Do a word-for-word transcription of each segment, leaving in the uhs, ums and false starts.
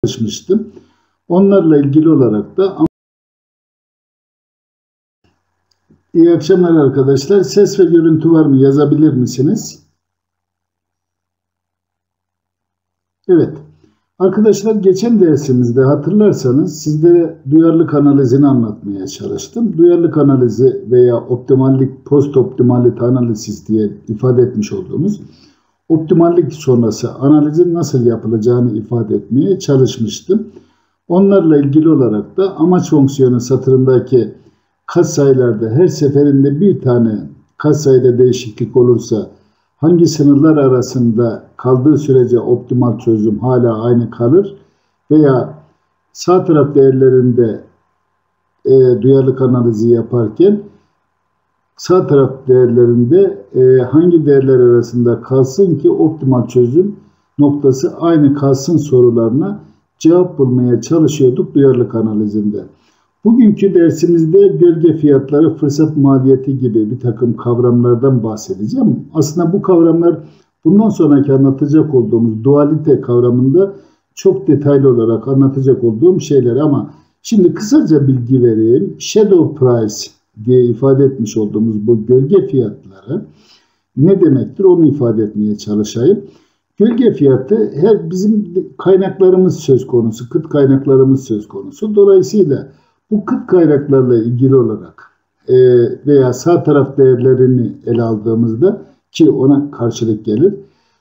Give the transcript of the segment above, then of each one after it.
çalışmıştım. Onlarla ilgili olarak da iyi akşamlar arkadaşlar. Ses ve görüntü var mı? Yazabilir misiniz? Evet. Arkadaşlar geçen dersimizde hatırlarsanız sizlere duyarlılık analizini anlatmaya çalıştım. Duyarlılık analizi veya optimallik, post optimalite analiz diye ifade etmiş olduğumuz optimallik sonrası analizin nasıl yapılacağını ifade etmeye çalışmıştım. Onlarla ilgili olarak da amaç fonksiyonu satırındaki katsayılarda her seferinde bir tane katsayıda değişiklik olursa hangi sınırlar arasında kaldığı sürece optimal çözüm hala aynı kalır veya sağ taraf değerlerinde e, duyarlılık analizi yaparken sağ taraf değerlerinde e, hangi değerler arasında kalsın ki optimal çözüm noktası aynı kalsın sorularına cevap bulmaya çalışıyorduk duyarlılık analizinde. Bugünkü dersimizde gölge fiyatları, fırsat maliyeti gibi bir takım kavramlardan bahsedeceğim. Aslında bu kavramlar bundan sonraki anlatacak olduğumuz dualite kavramında çok detaylı olarak anlatacak olduğum şeyler ama şimdi kısaca bilgi vereyim. Shadow price diye ifade etmiş olduğumuz bu gölge fiyatları ne demektir onu ifade etmeye çalışayım. Gölge fiyatı her bizim kaynaklarımız söz konusu, kıt kaynaklarımız söz konusu. Dolayısıyla bu kıt kaynaklarla ilgili olarak e, veya sağ taraf değerlerini ele aldığımızda ki ona karşılık gelir.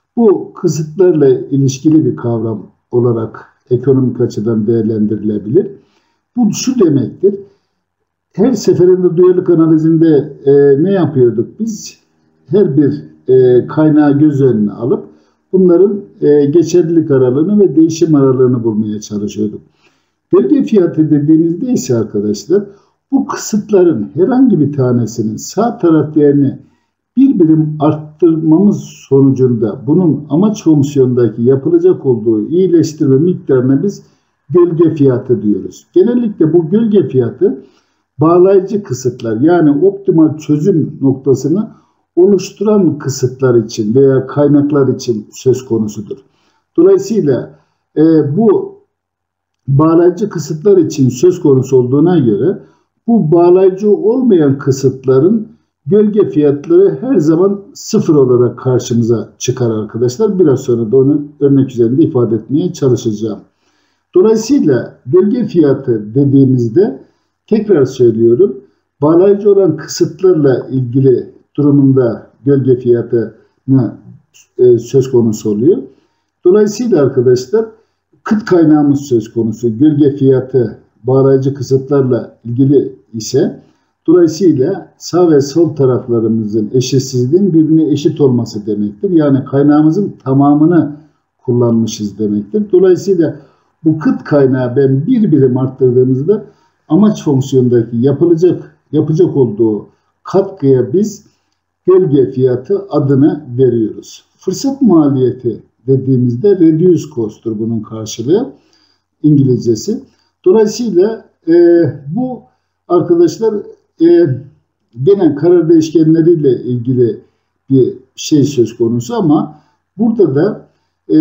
Bu kısıtlarla ilişkili bir kavram olarak ekonomik açıdan değerlendirilebilir. Bu şu demektir. Her seferinde duyarlılık analizinde e, ne yapıyorduk biz? Her bir e, kaynağı göz önüne alıp bunların e, geçerlilik aralığını ve değişim aralığını bulmaya çalışıyorduk. Gölge fiyatı dediğimizde ise arkadaşlar bu kısıtların herhangi bir tanesinin sağ taraf değerini bir birim arttırmamız sonucunda bunun amaç fonksiyondaki yapılacak olduğu iyileştirme miktarına biz gölge fiyatı diyoruz. Genellikle bu gölge fiyatı bağlayıcı kısıtlar yani optimal çözüm noktasını oluşturan kısıtlar için veya kaynaklar için söz konusudur. Dolayısıyla e, bu bağlayıcı kısıtlar için söz konusu olduğuna göre bu bağlayıcı olmayan kısıtların gölge fiyatları her zaman sıfır olarak karşımıza çıkar arkadaşlar. Biraz sonra da onu örnek üzerinde ifade etmeye çalışacağım. Dolayısıyla gölge fiyatı dediğimizde tekrar söylüyorum bağlayıcı olan kısıtlarla ilgili durumunda gölge fiyatına e, söz konusu oluyor. Dolayısıyla arkadaşlar kıt kaynağımız söz konusu. Gölge fiyatı bağlayıcı kısıtlarla ilgili ise dolayısıyla sağ ve sol taraflarımızın eşitsizliğin birbirine eşit olması demektir. Yani kaynağımızın tamamını kullanmışız demektir. Dolayısıyla bu kıt kaynağı ben bir birim arttırdığımızda amaç fonksiyondaki yapılacak yapacak olduğu katkıya biz gölge fiyatı adını veriyoruz. Fırsat maliyeti dediğimizde reduce cost'tur bunun karşılığı İngilizcesi. Dolayısıyla e, bu arkadaşlar e, genel karar değişkenleriyle ilgili bir şey söz konusu ama burada da e,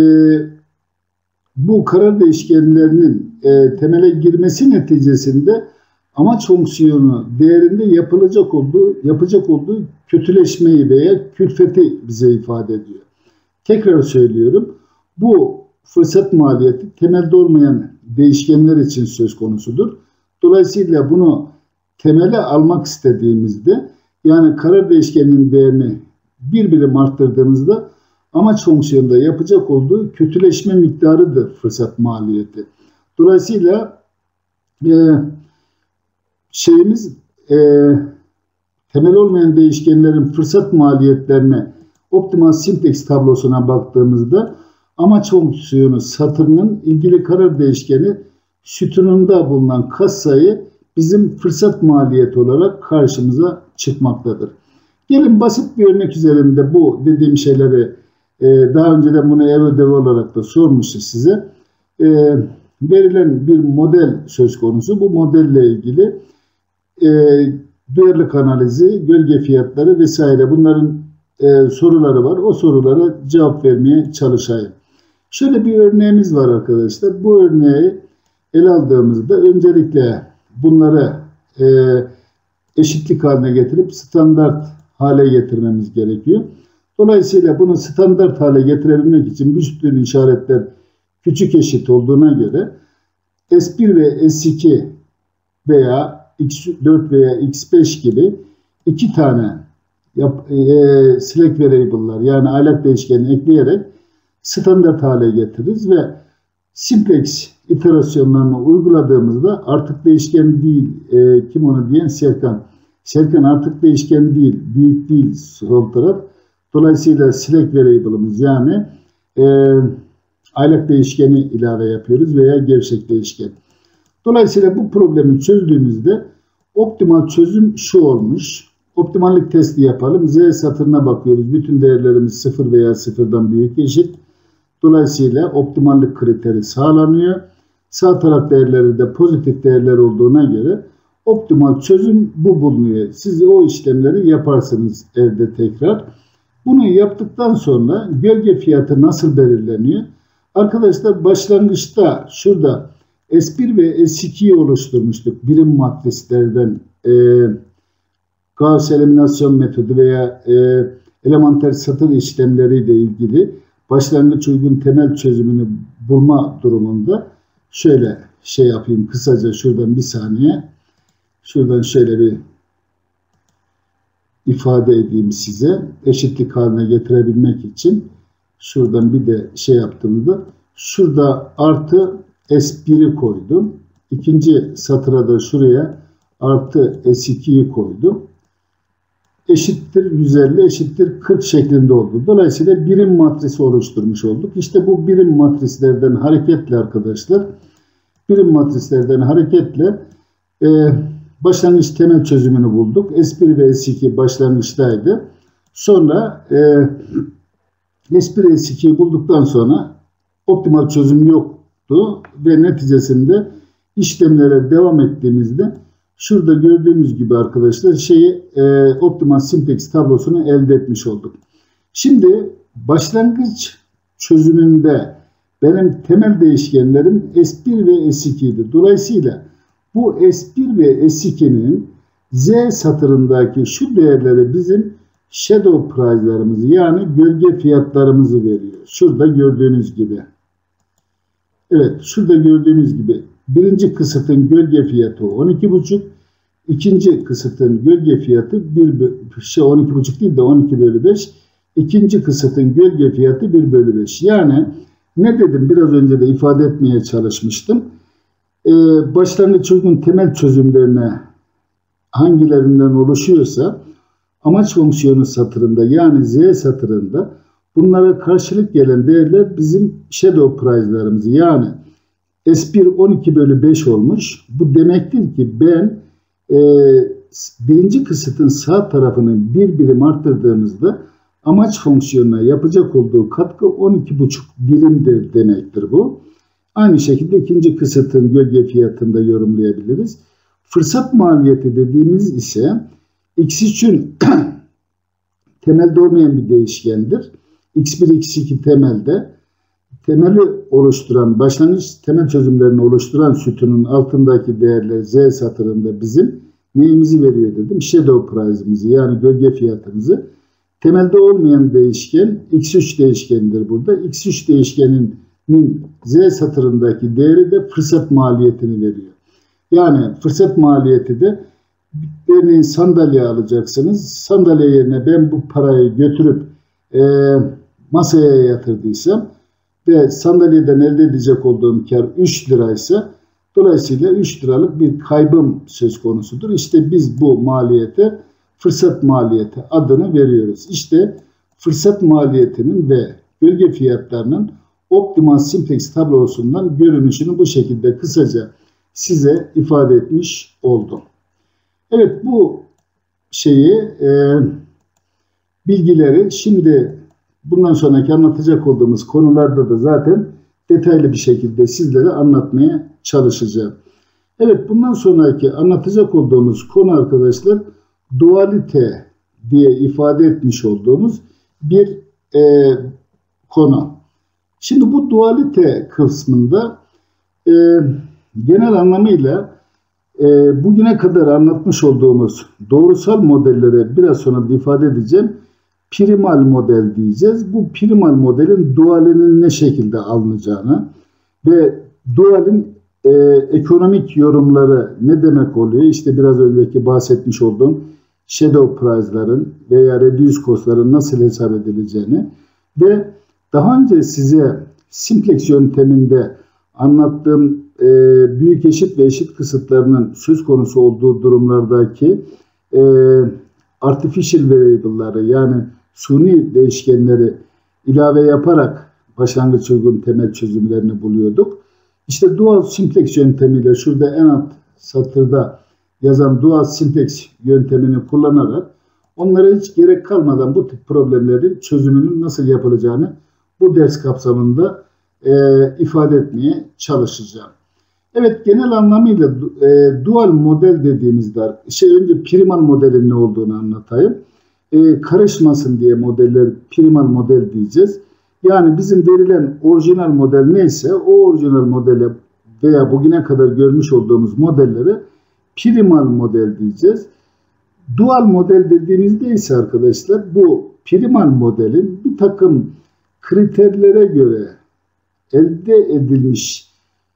bu karar değişkenlerinin e, temele girmesi neticesinde amaç fonksiyonu değerinde yapılacak olduğu yapacak olduğu kötüleşmeyi veya külfeti bize ifade ediyor. Tekrar söylüyorum. Bu fırsat maliyeti temelde olmayan değişkenler için söz konusudur. Dolayısıyla bunu temele almak istediğimizde yani karar değişkeninin değerini bir birim arttırdığımızda amaç fonksiyonunda yapacak olduğu kötüleşme miktarıdır fırsat maliyeti. Dolayısıyla e, şeyimiz e, temel olmayan değişkenlerin fırsat maliyetlerine optimal simplex tablosuna baktığımızda amaç fonksiyonu satırının ilgili karar değişkeni sütununda bulunan katsayı bizim fırsat maliyeti olarak karşımıza çıkmaktadır. Gelin basit bir örnek üzerinde bu dediğim şeyleri e, daha önceden bunu ev ödevi olarak da sormuştuk size. E, verilen bir model söz konusu. Bu modelle ilgili e, duyarlılık analizi, gölge fiyatları vesaire bunların e, soruları var. O sorulara cevap vermeye çalışayım. Şöyle bir örneğimiz var arkadaşlar. Bu örneği ele aldığımızda öncelikle bunları e, eşitlik haline getirip standart hale getirmemiz gerekiyor. Dolayısıyla bunu standart hale getirebilmek için bütün işaretler küçük eşit olduğuna göre S bir ve S iki veya X dört veya X beş gibi iki tane yap, e, select variable'lar yani aylak değişkeni ekleyerek standart hale getiririz ve simplex iterasyonlarını uyguladığımızda artık değişken değil, e, kim onu diyen Serkan. Serkan artık değişken değil, büyük değil sol taraf. Dolayısıyla select variable'ımız yani e, aylak değişkeni ilave yapıyoruz veya gevşek değişken. Dolayısıyla bu problemi çözdüğümüzde optimal çözüm şu olmuş. Optimallik testi yapalım. Z satırına bakıyoruz. Bütün değerlerimiz sıfır veya sıfırdan büyük eşit. Dolayısıyla optimallik kriteri sağlanıyor. Sağ taraf değerleri de pozitif değerler olduğuna göre optimal çözüm bu bulunuyor. Siz o işlemleri yaparsınız evde tekrar. Bunu yaptıktan sonra gölge fiyatı nasıl belirleniyor? Arkadaşlar başlangıçta şurada S bir ve S iki'yi oluşturmuştuk. Birim matrislerden e, Gauss eliminasyon metodu veya e, elementer satır işlemleriyle ilgili başlangıç uygun temel çözümünü bulma durumunda şöyle şey yapayım kısaca şuradan bir saniye. Şuradan şöyle bir ifade edeyim size. Eşitlik haline getirebilmek için şuradan bir de şey yaptığımda şurada artı S bir'i koydum. İkinci satıra da şuraya artı S iki'yi koydum. Eşittir yüz elli eşittir kırk şeklinde oldu. Dolayısıyla birim matrisi oluşturmuş olduk. İşte bu birim matrislerden hareketle arkadaşlar birim matrislerden hareketle e, başlangıç temel çözümünü bulduk. S bir ve S iki başlangıçtaydı. Sonra e, S bir S iki'yi bulduktan sonra optimal çözüm yoktu ve neticesinde işlemlere devam ettiğimizde şurada gördüğümüz gibi arkadaşlar şeyi e, optimal simplex tablosunu elde etmiş olduk. Şimdi başlangıç çözümünde benim temel değişkenlerim S bir ve S iki'ydi. Dolayısıyla bu S bir ve S iki'nin Z satırındaki şu değerleri bizim shadow price'larımızı yani gölge fiyatlarımızı veriyor. Şurada gördüğünüz gibi. Evet, şurada gördüğünüz gibi birinci kısıtın gölge fiyatı on iki buçuk, ikinci kısıtın gölge fiyatı bir şey on iki buçuk değil de on iki bölü beş, ikinci kısıtın gölge fiyatı bir bölü beş. Yani ne dedim biraz önce de ifade etmeye çalışmıştım. Ee, başlangıç uygun temel çözümlerine hangilerinden oluşuyorsa amaç fonksiyonu satırında yani Z satırında bunlara karşılık gelen değerler bizim shadow price'larımız yani S bir on iki bölü beş olmuş. Bu demektir ki ben e, birinci kısıtın sağ tarafını bir birim arttırdığımızda amaç fonksiyonuna yapacak olduğu katkı on iki buçuk birimdir demektir bu. Aynı şekilde ikinci kısıtın gölge fiyatını da yorumlayabiliriz. Fırsat maliyeti dediğimiz ise X üçün temelde olmayan bir değişkendir. X bir, X iki temelde temeli oluşturan, başlangıç temel çözümlerini oluşturan sütunun altındaki değerler Z satırında bizim neyimizi veriyor dedim? Shadow price'ımızı yani gölge fiyatımızı. Temelde olmayan değişken X üç değişkenidir burada. X üç değişkeninin Z satırındaki değeri de fırsat maliyetini veriyor. Yani fırsat maliyeti de örneğin sandalye alacaksınız. Sandalye yerine ben bu parayı götürüp e, masaya yatırdıysam ve sandalyeden elde edecek olduğum kar üç liraysa dolayısıyla üç liralık bir kaybım söz konusudur. İşte biz bu maliyete fırsat maliyeti adını veriyoruz. İşte fırsat maliyetinin ve gölge fiyatlarının optimal simplex tablosundan görünüşünü bu şekilde kısaca size ifade etmiş oldum. Evet bu şeyi e, bilgileri şimdi bundan sonraki anlatacak olduğumuz konularda da zaten detaylı bir şekilde sizlere anlatmaya çalışacağım. Evet bundan sonraki anlatacak olduğumuz konu arkadaşlar dualite diye ifade etmiş olduğumuz bir e, konu. Şimdi bu dualite kısmında e, genel anlamıyla e, bugüne kadar anlatmış olduğumuz doğrusal modellere biraz sonra ifade edeceğim. Primal model diyeceğiz. Bu primal modelin dualinin ne şekilde alınacağını ve dualin e, ekonomik yorumları ne demek oluyor? İşte biraz önceki bahsetmiş olduğum shadow price'ların veya reduce cost'ların nasıl hesap edileceğini ve daha önce size simplex yönteminde anlattığım e, büyük eşit ve eşit kısıtlarının söz konusu olduğu durumlardaki e, artificial variable'ları yani suni değişkenleri ilave yaparak başlangıç uygun temel çözümlerini buluyorduk. İşte dual simplex yöntemiyle şurada en alt satırda yazan dual simplex yöntemini kullanarak onlara hiç gerek kalmadan bu tip problemlerin çözümünün nasıl yapılacağını bu ders kapsamında e, ifade etmeye çalışacağım. Evet, genel anlamıyla e, dual model dediğimizde şey önce primal modelin ne olduğunu anlatayım. E, karışmasın diye modeller primal model diyeceğiz. Yani bizim verilen orijinal model neyse o orijinal modele veya bugüne kadar görmüş olduğumuz modellere primal model diyeceğiz. Dual model dediğimizde ise arkadaşlar bu primal modelin bir takım kriterlere göre elde edilmiş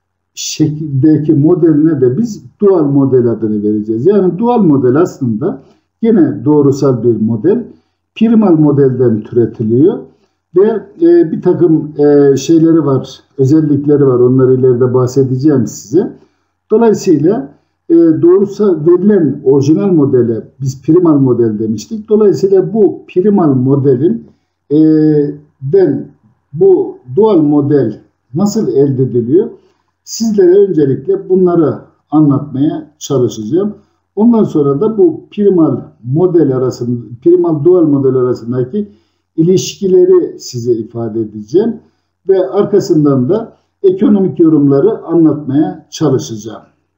şekildeki modeline de biz dual model adını vereceğiz. Yani dual model aslında yine doğrusal bir model. Primal modelden türetiliyor ve e, bir takım e, şeyleri var, özellikleri var. Onları ileride bahsedeceğim size. Dolayısıyla e, doğrusal verilen orijinal modele biz primal model demiştik. Dolayısıyla bu primal modelin e, den bu dual model nasıl elde ediliyor? Sizlere öncelikle bunları anlatmaya çalışacağım. Ondan sonra da bu primal model arasında, primal dual model arasındaki ilişkileri size ifade edeceğim. Ve arkasından da ekonomik yorumları anlatmaya çalışacağım.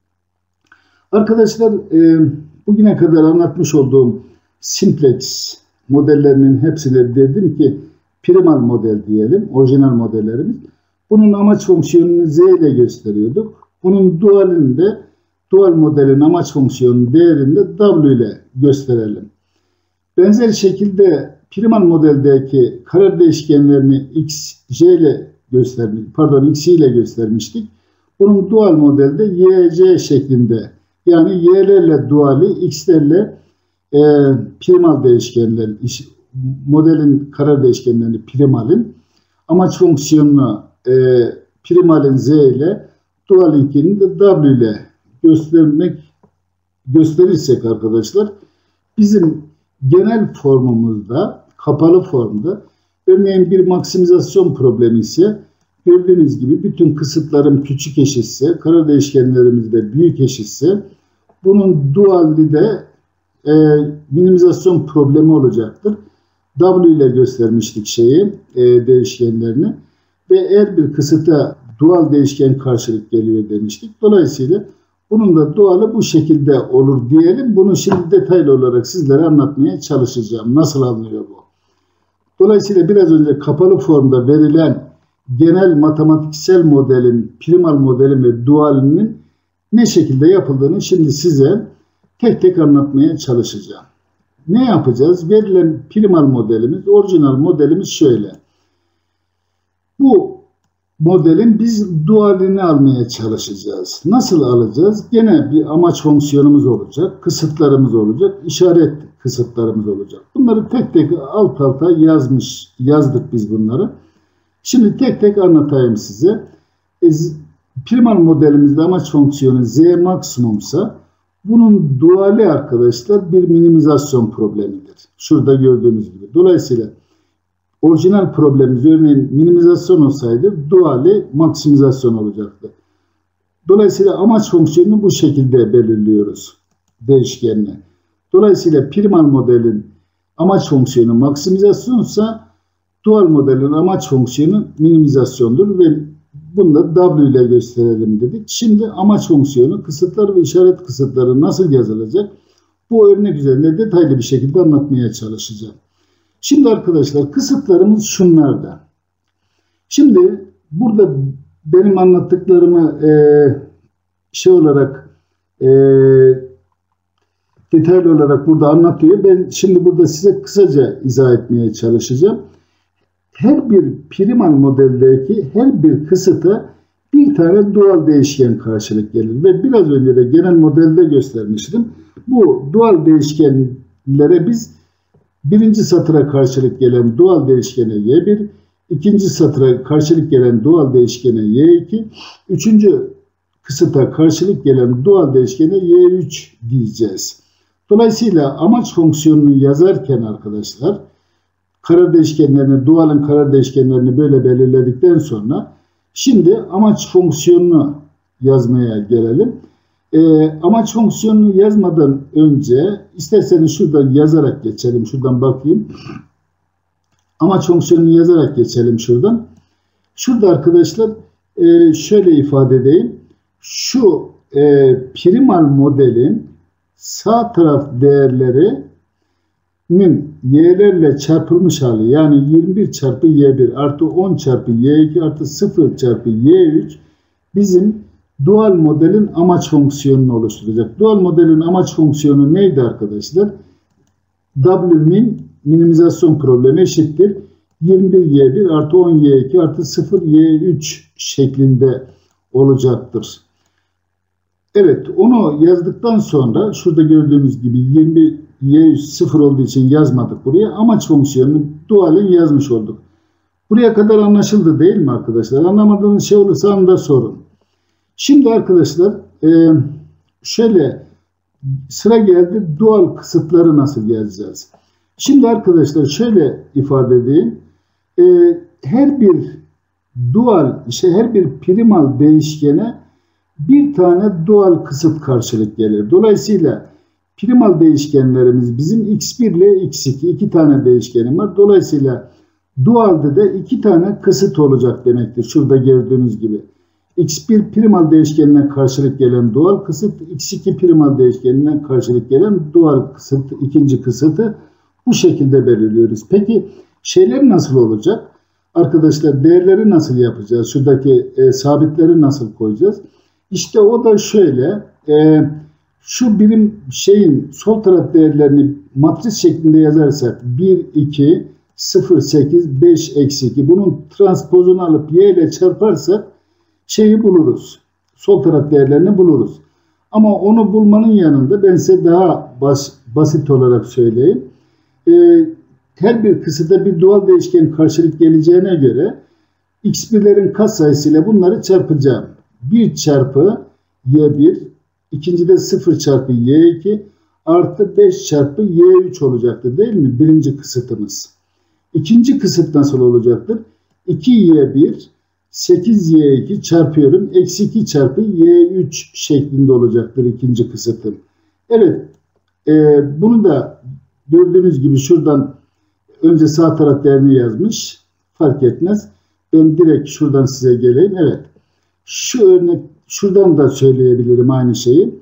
Arkadaşlar e, bugüne kadar anlatmış olduğum simplex modellerinin hepsine dedim ki primal model diyelim, orijinal modellerimiz. Bunun amaç fonksiyonunu z ile gösteriyorduk. Bunun dualini de dual modelin amaç fonksiyonunun değerini de w ile gösterelim. Benzer şekilde primal modeldeki karar değişkenlerini x, j ile göstermiş, pardon x ile göstermiştik. Bunun dual modelde y, c şeklinde yani y'lerle duali, x'lerle e, primal değişkenler, modelin karar değişkenlerini primalin amaç fonksiyonunu e, primalin z ile dualinkini de w ile göstermek gösterirsek arkadaşlar bizim genel formumuzda kapalı formda örneğin bir maksimizasyon problemi ise gördüğünüz gibi bütün kısıtlarım küçük eşitse karar değişkenlerimiz de büyük eşitse bunun duali de e, minimizasyon problemi olacaktır. W ile göstermiştik şeyi e, değişkenlerini ve eğer bir kısıta dual değişken karşılık geliyor demiştik. Dolayısıyla bunun da dualı bu şekilde olur diyelim. Bunu şimdi detaylı olarak sizlere anlatmaya çalışacağım. Nasıl anlıyor bu? Dolayısıyla biraz önce kapalı formda verilen genel matematiksel modelin, primal modelin ve dualinin ne şekilde yapıldığını şimdi size tek tek anlatmaya çalışacağım. Ne yapacağız? Verilen primal modelimiz, orijinal modelimiz şöyle. Bu modelin biz dualini almaya çalışacağız. Nasıl alacağız? Gene bir amaç fonksiyonumuz olacak, kısıtlarımız olacak, işaret kısıtlarımız olacak. Bunları tek tek alt alta yazmış, yazdık biz bunları. Şimdi tek tek anlatayım size. E, primal modelimizde amaç fonksiyonu z maksimumsa bunun duali arkadaşlar bir minimizasyon problemidir. Şurada gördüğünüz gibi. Dolayısıyla orijinal problemimiz örneğin minimizasyon olsaydı duali maksimizasyon olacaktı. Dolayısıyla amaç fonksiyonunu bu şekilde belirliyoruz değişkenle. Dolayısıyla primal modelin amaç fonksiyonu maksimizasyonsa dual modelin amaç fonksiyonu minimizasyondur ve bunu da W ile gösterelim dedik. Şimdi amaç fonksiyonu kısıtlar ve işaret kısıtları nasıl yazılacak? Bu örnek üzerinde detaylı bir şekilde anlatmaya çalışacağım. Şimdi arkadaşlar kısıtlarımız şunlarda. Şimdi burada benim anlattıklarımı e, şey olarak e, detaylı olarak burada anlatıyor. Ben şimdi burada size kısaca izah etmeye çalışacağım. Her bir primal modeldeki her bir kısıta bir tane doğal değişken karşılık gelir. Ve biraz önce de genel modelde göstermiştim. Bu doğal değişkenlere biz birinci satıra karşılık gelen doğal değişkene y bir, ikinci satıra karşılık gelen doğal değişkene y iki, üçüncü kısıta karşılık gelen doğal değişkene y üç diyeceğiz. Dolayısıyla amaç fonksiyonunu yazarken arkadaşlar karar değişkenlerini, doğalın karar değişkenlerini böyle belirledikten sonra şimdi amaç fonksiyonunu yazmaya gelelim. E, amaç fonksiyonunu yazmadan önce isterseniz şuradan yazarak geçelim. Şuradan bakayım. Amaç fonksiyonunu yazarak geçelim şuradan. Şurada arkadaşlar e, şöyle ifade edeyim. Şu e, primal modelin sağ taraf değerlerinin y'lerle çarpılmış hali, yani yirmi bir çarpı y bir artı on çarpı y iki artı sıfır çarpı y üç bizim dual modelin amaç fonksiyonunu oluşturacak. Dual modelin amaç fonksiyonu neydi arkadaşlar? W min minimizasyon problemi eşittir yirmi bir y bir artı on y iki artı sıfır y üç şeklinde olacaktır. Evet, onu yazdıktan sonra şurada gördüğünüz gibi yirmi y üç sıfır olduğu için yazmadık buraya. Amaç fonksiyonunu dualin yazmış olduk. Buraya kadar anlaşıldı değil mi arkadaşlar? Anlamadığınız şey olursa anda sorun. Şimdi arkadaşlar şöyle sıra geldi, dual kısıtları nasıl yazacağız? Şimdi arkadaşlar şöyle ifade edeyim. Her bir dual, işte her bir primal değişkene bir tane dual kısıt karşılık gelir. Dolayısıyla primal değişkenlerimiz bizim x bir ile x iki iki tane değişkenim var. Dolayısıyla dualde de iki tane kısıt olacak demektir. Şurada gördüğünüz gibi. x bir primal değişkenine karşılık gelen dual kısıt, x iki primal değişkenine karşılık gelen dual kısıt, ikinci kısıtı bu şekilde belirliyoruz. Peki şeyler nasıl olacak? Arkadaşlar değerleri nasıl yapacağız? Şuradaki e, sabitleri nasıl koyacağız? İşte o da şöyle. E, şu birim şeyin sol taraf değerlerini matris şeklinde yazarsak bir, iki, sıfır, sekiz, beş, eksi iki. Bunun transpozunu alıp y ile çarparsak şeyi buluruz. Sol taraf değerlerini buluruz. Ama onu bulmanın yanında ben size daha bas, basit olarak söyleyeyim. Ee, her bir kısıda bir doğal değişken karşılık geleceğine göre x birlerin katsayısıyla bunları çarpacağım. bir çarpı y bir, ikincide sıfır çarpı y iki artı beş çarpı y üç olacaktır değil mi? Birinci kısıtımız. İkinci kısıt nasıl olacaktır? iki y bir, sekiz y iki çarpıyorum. Eksi iki çarpı y üç şeklinde olacaktır ikinci kısıtım. Evet. E, bunu da gördüğünüz gibi şuradan önce sağ taraf değerini yazmış. Fark etmez. Ben direkt şuradan size geleyim. Evet. Şu örnek, şuradan da söyleyebilirim aynı şeyi.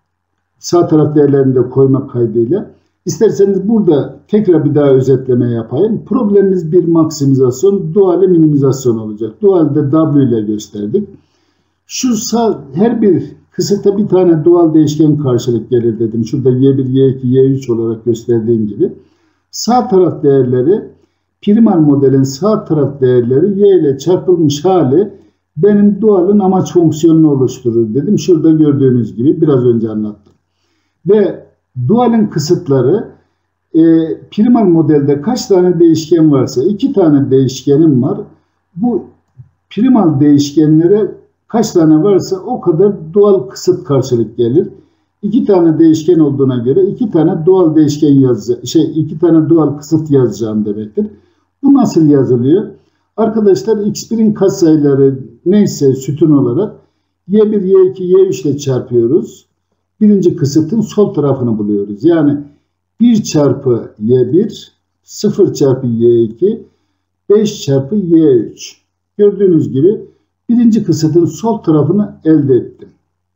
Sağ taraf değerlerini de koymak kaydıyla. İsterseniz burada tekrar bir daha özetleme yapayım. Problemimiz bir maksimizasyon, duale minimizasyon olacak. Dualde W ile gösterdik. Şu sağ, her bir kısıta bir tane dual değişken karşılık gelir dedim. Şurada y bir, y iki, y üç olarak gösterdiğim gibi. Sağ taraf değerleri, primal modelin sağ taraf değerleri y ile çarpılmış hali benim dualın amaç fonksiyonunu oluşturur dedim. Şurada gördüğünüz gibi biraz önce anlattım. Ve dualin kısıtları e, primal modelde kaç tane değişken varsa iki tane değişkenim var. Bu primal değişkenlere kaç tane varsa o kadar dual kısıt karşılık gelir. İki tane değişken olduğuna göre iki tane dual değişken yazacağım. Şey iki tane dual kısıt yazacağım demektir. Bu nasıl yazılıyor? Arkadaşlar x birin katsayıları neyse sütun olarak y bir, y iki, y üç ile çarpıyoruz. Birinci kısıtın sol tarafını buluyoruz. Yani bir çarpı y bir, sıfır çarpı y iki, beş çarpı y üç. Gördüğünüz gibi birinci kısıtın sol tarafını elde ettim.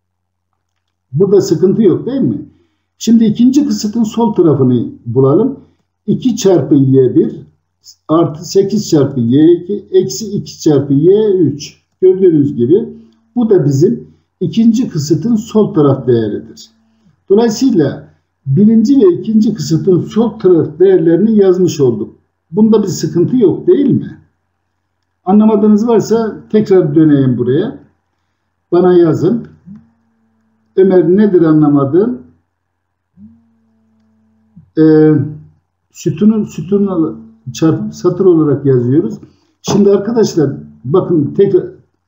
Burada sıkıntı yok değil mi? Şimdi ikinci kısıtın sol tarafını bulalım. iki çarpı y bir artı sekiz çarpı y iki eksi iki çarpı y üç. Gördüğünüz gibi bu da bizim ikinci kısıtın sol taraf değeridir. Dolayısıyla birinci ve ikinci kısıtın sol taraf değerlerini yazmış olduk. Bunda bir sıkıntı yok değil mi? Anlamadığınız varsa tekrar döneyim buraya. Bana yazın. Ömer nedir anlamadın? Ee, sütunu sütunu çarp, satır olarak yazıyoruz. Şimdi arkadaşlar bakın tekrar,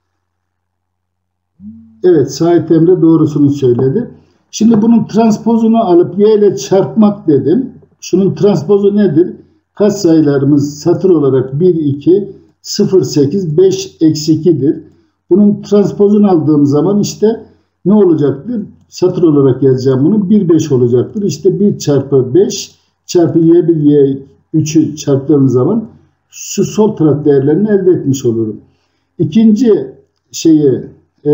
evet Sait Emre doğrusunu söyledi. Şimdi bunun transpozunu alıp y ile çarpmak dedim. Şunun transpozu nedir? Katsayılarımız satır olarak bir, iki, sıfır, sekiz, beş, eksi iki'dir. Bunun transpozunu aldığım zaman işte ne olacaktır? Satır olarak yazacağım bunu. bir, beş olacaktır. İşte bir çarpı beş çarpı y bir, y üç'ü çarptığım zaman şu sol taraf değerlerini elde etmiş olurum. İkinci şeyi e,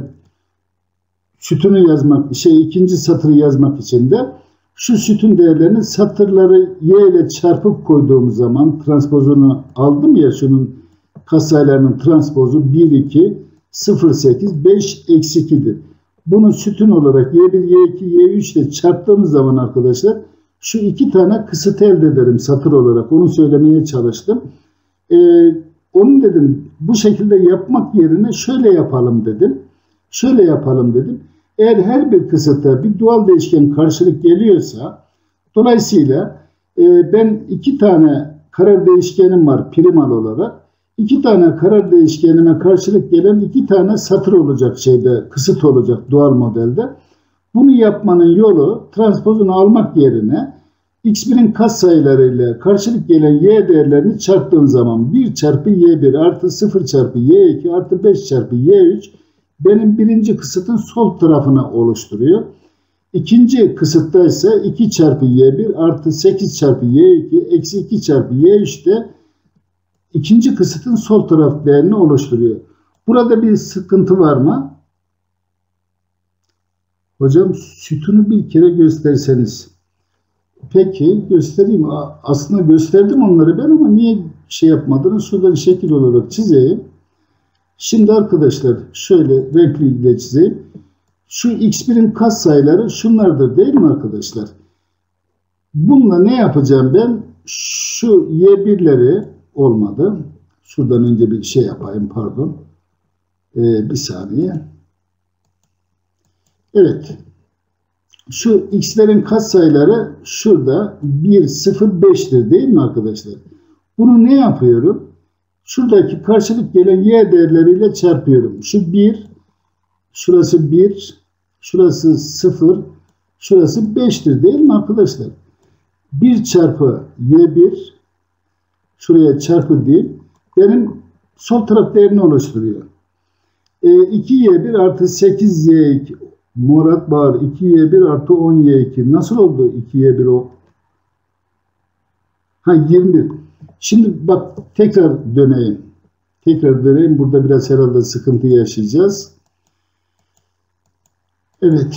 sütunu yazmak, şey ikinci satırı yazmak için de şu sütun değerlerini satırları y ile çarpıp koyduğum zaman transpozunu aldım ya, şunun katsayılarının transpozu bir, iki, sıfır, sekiz, beş, eksi iki'dir. Bunu sütun olarak y bir, y iki, y üç ile çarptığımız zaman arkadaşlar şu iki tane kısıt elde ederim satır olarak. Onu söylemeye çalıştım. Ee, onun dedim bu şekilde yapmak yerine şöyle yapalım dedim. Şöyle yapalım dedim. Eğer her bir kısıta bir doğal değişken karşılık geliyorsa, dolayısıyla e, ben iki tane karar değişkenim var primal olarak. İki tane karar değişkenime karşılık gelen iki tane satır olacak şeyde, kısıt olacak doğal modelde. Bunu yapmanın yolu transpozunu almak yerine x bir'in katsayılarıyla karşılık gelen y değerlerini çarptığım zaman bir çarpı y bir artı sıfır çarpı y iki artı beş çarpı y üç benim birinci kısıtın sol tarafını oluşturuyor. İkinci kısıtta ise iki çarpı y bir artı sekiz çarpı y iki eksi iki çarpı y üç de ikinci kısıtın sol taraf değerini oluşturuyor. Burada bir sıkıntı var mı? Hocam sütunu bir kere gösterseniz. Peki göstereyim. Aslında gösterdim onları ben ama niye şey yapmadınız? Şuradan şekil olarak çizeyim. Şimdi arkadaşlar şöyle renkliyle çizeyim. Şu x bir'in katsayıları şunlardır değil mi arkadaşlar? Bununla ne yapacağım ben? Şu y bir'leri olmadı. Şuradan önce bir şey yapayım pardon. Ee, bir saniye. Evet. Şu x'lerin katsayıları şurada bir, sıfır, beş'tir değil mi arkadaşlar? Bunu ne yapıyorum? Şuradaki karşılık gelen y değerleriyle çarpıyorum. Şu bir, şurası bir, şurası sıfır, şurası beş'tir değil mi arkadaşlar? bir çarpı y bir, şuraya çarpı diyeyim, benim sol taraf değerini oluşturuyor. E, iki y bir artı sekiz y iki, Murat Bağır, iki y bir artı on y iki. Nasıl oldu iki y bir o? Ha yirmi bir. Şimdi bak tekrar döneyim. Tekrar döneyim. Burada biraz herhalde sıkıntı yaşayacağız. Evet.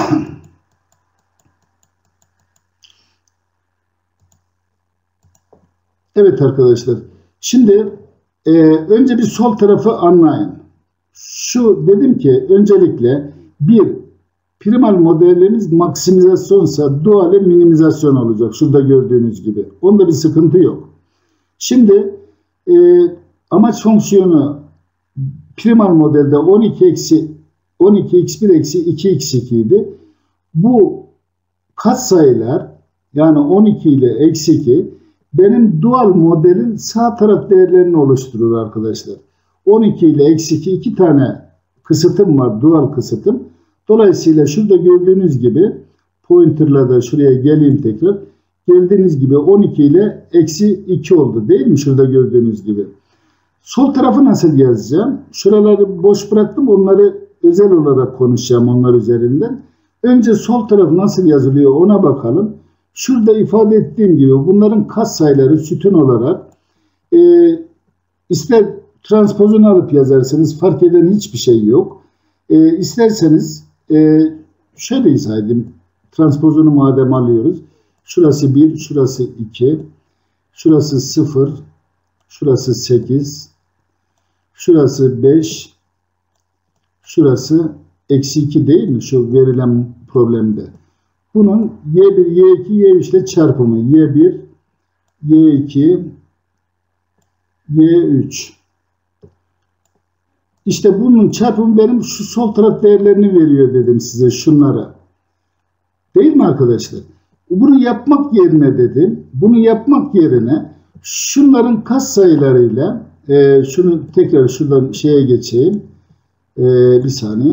Evet arkadaşlar. Şimdi e, önce bir sol tarafı anlayın. Şu dedim ki öncelikle bir primal modelimiz maksimizasyonsa duale minimizasyon olacak. Şurada gördüğünüz gibi. Onda bir sıkıntı yok. Şimdi e, amaç fonksiyonu primal modelde on iki eksi on iki x bir eksi iki x iki idi. Bu katsayılar yani on iki ile eksi iki benim dual modelin sağ taraf değerlerini oluşturur arkadaşlar. on iki ile eksi iki iki tane kısıtım var. Dual kısıtım. Dolayısıyla şurada gördüğünüz gibi pointerla da şuraya geleyim tekrar. Geldiğiniz gibi on iki ile eksi iki oldu değil mi? Şurada gördüğünüz gibi. Sol tarafı nasıl yazacağım? Şuraları boş bıraktım. Onları özel olarak konuşacağım onlar üzerinden. Önce sol taraf nasıl yazılıyor ona bakalım. Şurada ifade ettiğim gibi bunların katsayıları sütun olarak e, ister transpozunu alıp yazarsınız fark eden hiçbir şey yok. E, isterseniz e, şöyle izah edeyim. Transpozunu madem alıyoruz. Şurası bir, şurası iki. Şurası sıfır. Şurası sekiz. Şurası beş. Şurası eksi iki değil mi? Şu verilen problemde. Bunun y bir, y iki, y üç ile çarpımı. y bir, y iki, y üç. İşte bunun çarpımı benim şu sol taraf değerlerini veriyor dedim size, şunlara. Değil mi arkadaşlar? Bunu yapmak yerine dedim, bunu yapmak yerine şunların katsayılarıyla e, şunu tekrar şuradan şeye geçeyim. E, bir saniye.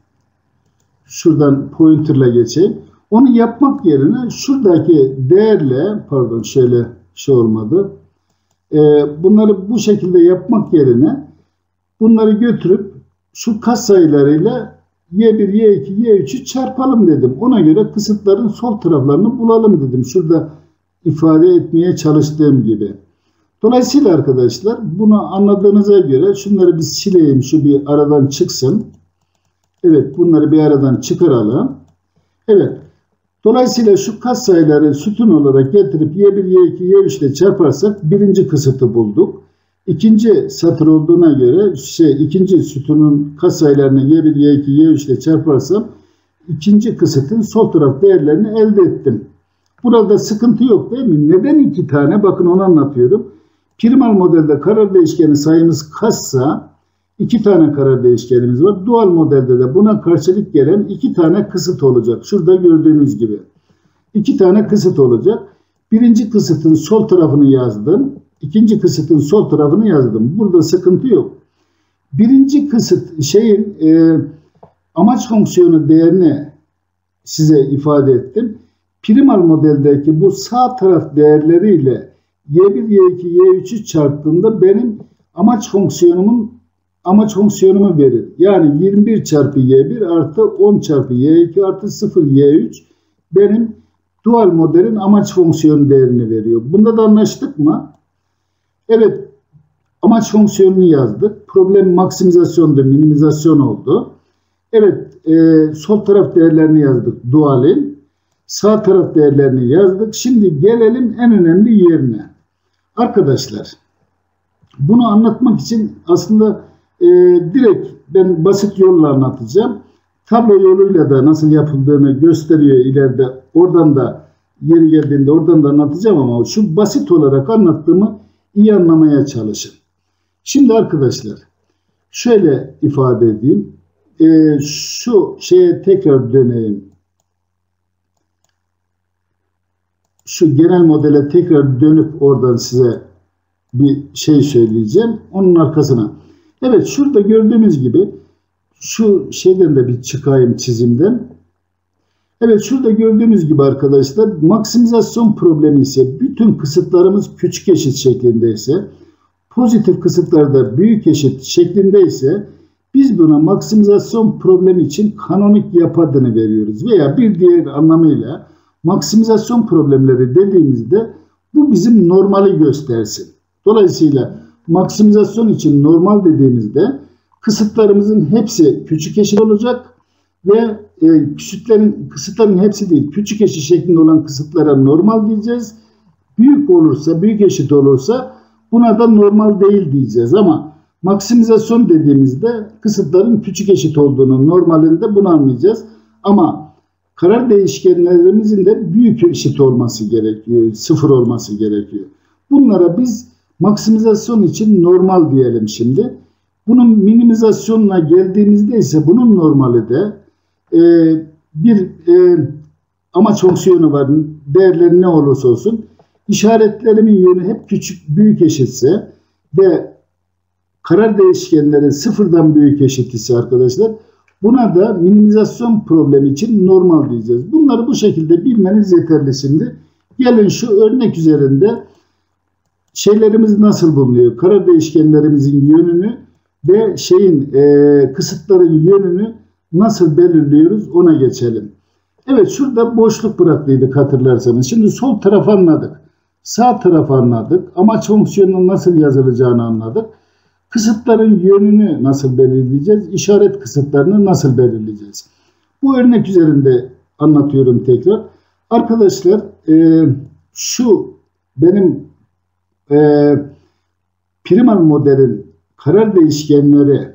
Şuradan pointerla geçeyim. Onu yapmak yerine şuradaki değerle, pardon şöyle şey olmadı. E, bunları bu şekilde yapmak yerine bunları götürüp şu katsayılarıyla y bir, y iki, y üç'ü çarpalım dedim. Ona göre kısıtların sol taraflarını bulalım dedim. Şurada ifade etmeye çalıştığım gibi. Dolayısıyla arkadaşlar bunu anladığınıza göre şunları bir sileyim. Şu bir aradan çıksın. Evet, bunları bir aradan çıkaralım. Evet. Dolayısıyla şu katsayıları sütun olarak getirip y bir, y iki, y üç ile çarparsak birinci kısıtı bulduk. İkinci satır olduğuna göre şey, ikinci sütunun katsayılarını y bir, y iki, y üç ile çarparsam ikinci kısıtın sol taraf değerlerini elde ettim. Burada sıkıntı yok değil mi? Neden iki tane? Bakın onu anlatıyorum. Primal modelde karar değişkeni sayımız kaçsa iki tane karar değişkenimiz var. Dual modelde de buna karşılık gelen iki tane kısıt olacak. Şurada gördüğünüz gibi. iki tane kısıt olacak. Birinci kısıtın sol tarafını yazdım. İkinci kısıtın sol tarafını yazdım. Burada sıkıntı yok. Birinci kısıt şeyin e, amaç fonksiyonu değerini size ifade ettim. Primal modeldeki bu sağ taraf değerleriyle y bir, y iki, y üç'ü çarptığımda benim amaç fonksiyonumun amaç fonksiyonumu verir. Yani yirmi bir çarpı y bir artı on çarpı y iki artı sıfır y üç benim dual modelin amaç fonksiyonu değerini veriyor. Bunda da anlaştık mı? Evet, amaç fonksiyonunu yazdık. Problem maksimizasyondu, minimizasyon oldu. Evet, e, sol taraf değerlerini yazdık dualin. Sağ taraf değerlerini yazdık. Şimdi gelelim en önemli yerine. Arkadaşlar, bunu anlatmak için aslında e, direkt ben basit yolla anlatacağım. Tablo yoluyla da nasıl yapıldığını gösteriyor ileride. Oradan da yeri geldiğinde oradan da anlatacağım ama şu basit olarak anlattığımı iyi anlamaya çalışın. Şimdi arkadaşlar şöyle ifade edeyim. Ee, şu şeye tekrar döneyim. Şu genel modele tekrar dönüp oradan size bir şey söyleyeceğim. Onun arkasına. Evet, şurada gördüğünüz gibi şu şeyden de bir çıkayım çizimden. Evet, şurada gördüğünüz gibi arkadaşlar maksimizasyon problemi ise bütün kısıtlarımız küçük eşit şeklindeyse, pozitif kısıtlar da büyük eşit şeklindeyse biz buna maksimizasyon problemi için kanonik yapı adını veriyoruz. Veya bir diğer anlamıyla maksimizasyon problemleri dediğimizde bu bizim normali göstersin. Dolayısıyla maksimizasyon için normal dediğimizde kısıtlarımızın hepsi küçük eşit olacak ve e, kısıtların, kısıtların hepsi değil, küçük eşit şeklinde olan kısıtlara normal diyeceğiz. Büyük olursa, büyük eşit olursa buna da normal değil diyeceğiz. Ama maksimizasyon dediğimizde kısıtların küçük eşit olduğunu, normalinde bunu anlayacağız. Ama karar değişkenlerimizin de büyük eşit olması gerekiyor, sıfır olması gerekiyor. Bunlara biz maksimizasyon için normal diyelim şimdi. Bunun minimizasyonuna geldiğimizde ise bunun normali de e, bir e, amaç fonksiyonu var. Değerleri ne olursa olsun. İşaretlerimin yönü hep küçük, büyük eşitse ve karar değişkenleri sıfırdan büyük eşit ise arkadaşlar buna da minimizasyon problemi için normal diyeceğiz. Bunları bu şekilde bilmeniz yeterli şimdi. Gelin şu örnek üzerinde şeylerimiz nasıl bulunuyor? Karar değişkenlerimizin yönünü ve şeyin e, kısıtların yönünü nasıl belirliyoruz ona geçelim. Evet, şurada boşluk bıraktıydık hatırlarsanız. Şimdi sol tarafı anladık. Sağ tarafı anladık. Amaç fonksiyonunun nasıl yazılacağını anladık. Kısıtların yönünü nasıl belirleyeceğiz? İşaret kısıtlarını nasıl belirleyeceğiz? Bu örnek üzerinde anlatıyorum tekrar. Arkadaşlar e, şu benim e, primal modelin karar değişkenleri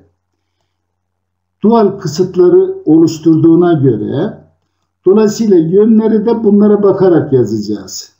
dual kısıtları oluşturduğuna göre dolayısıyla yönleri de bunlara bakarak yazacağız.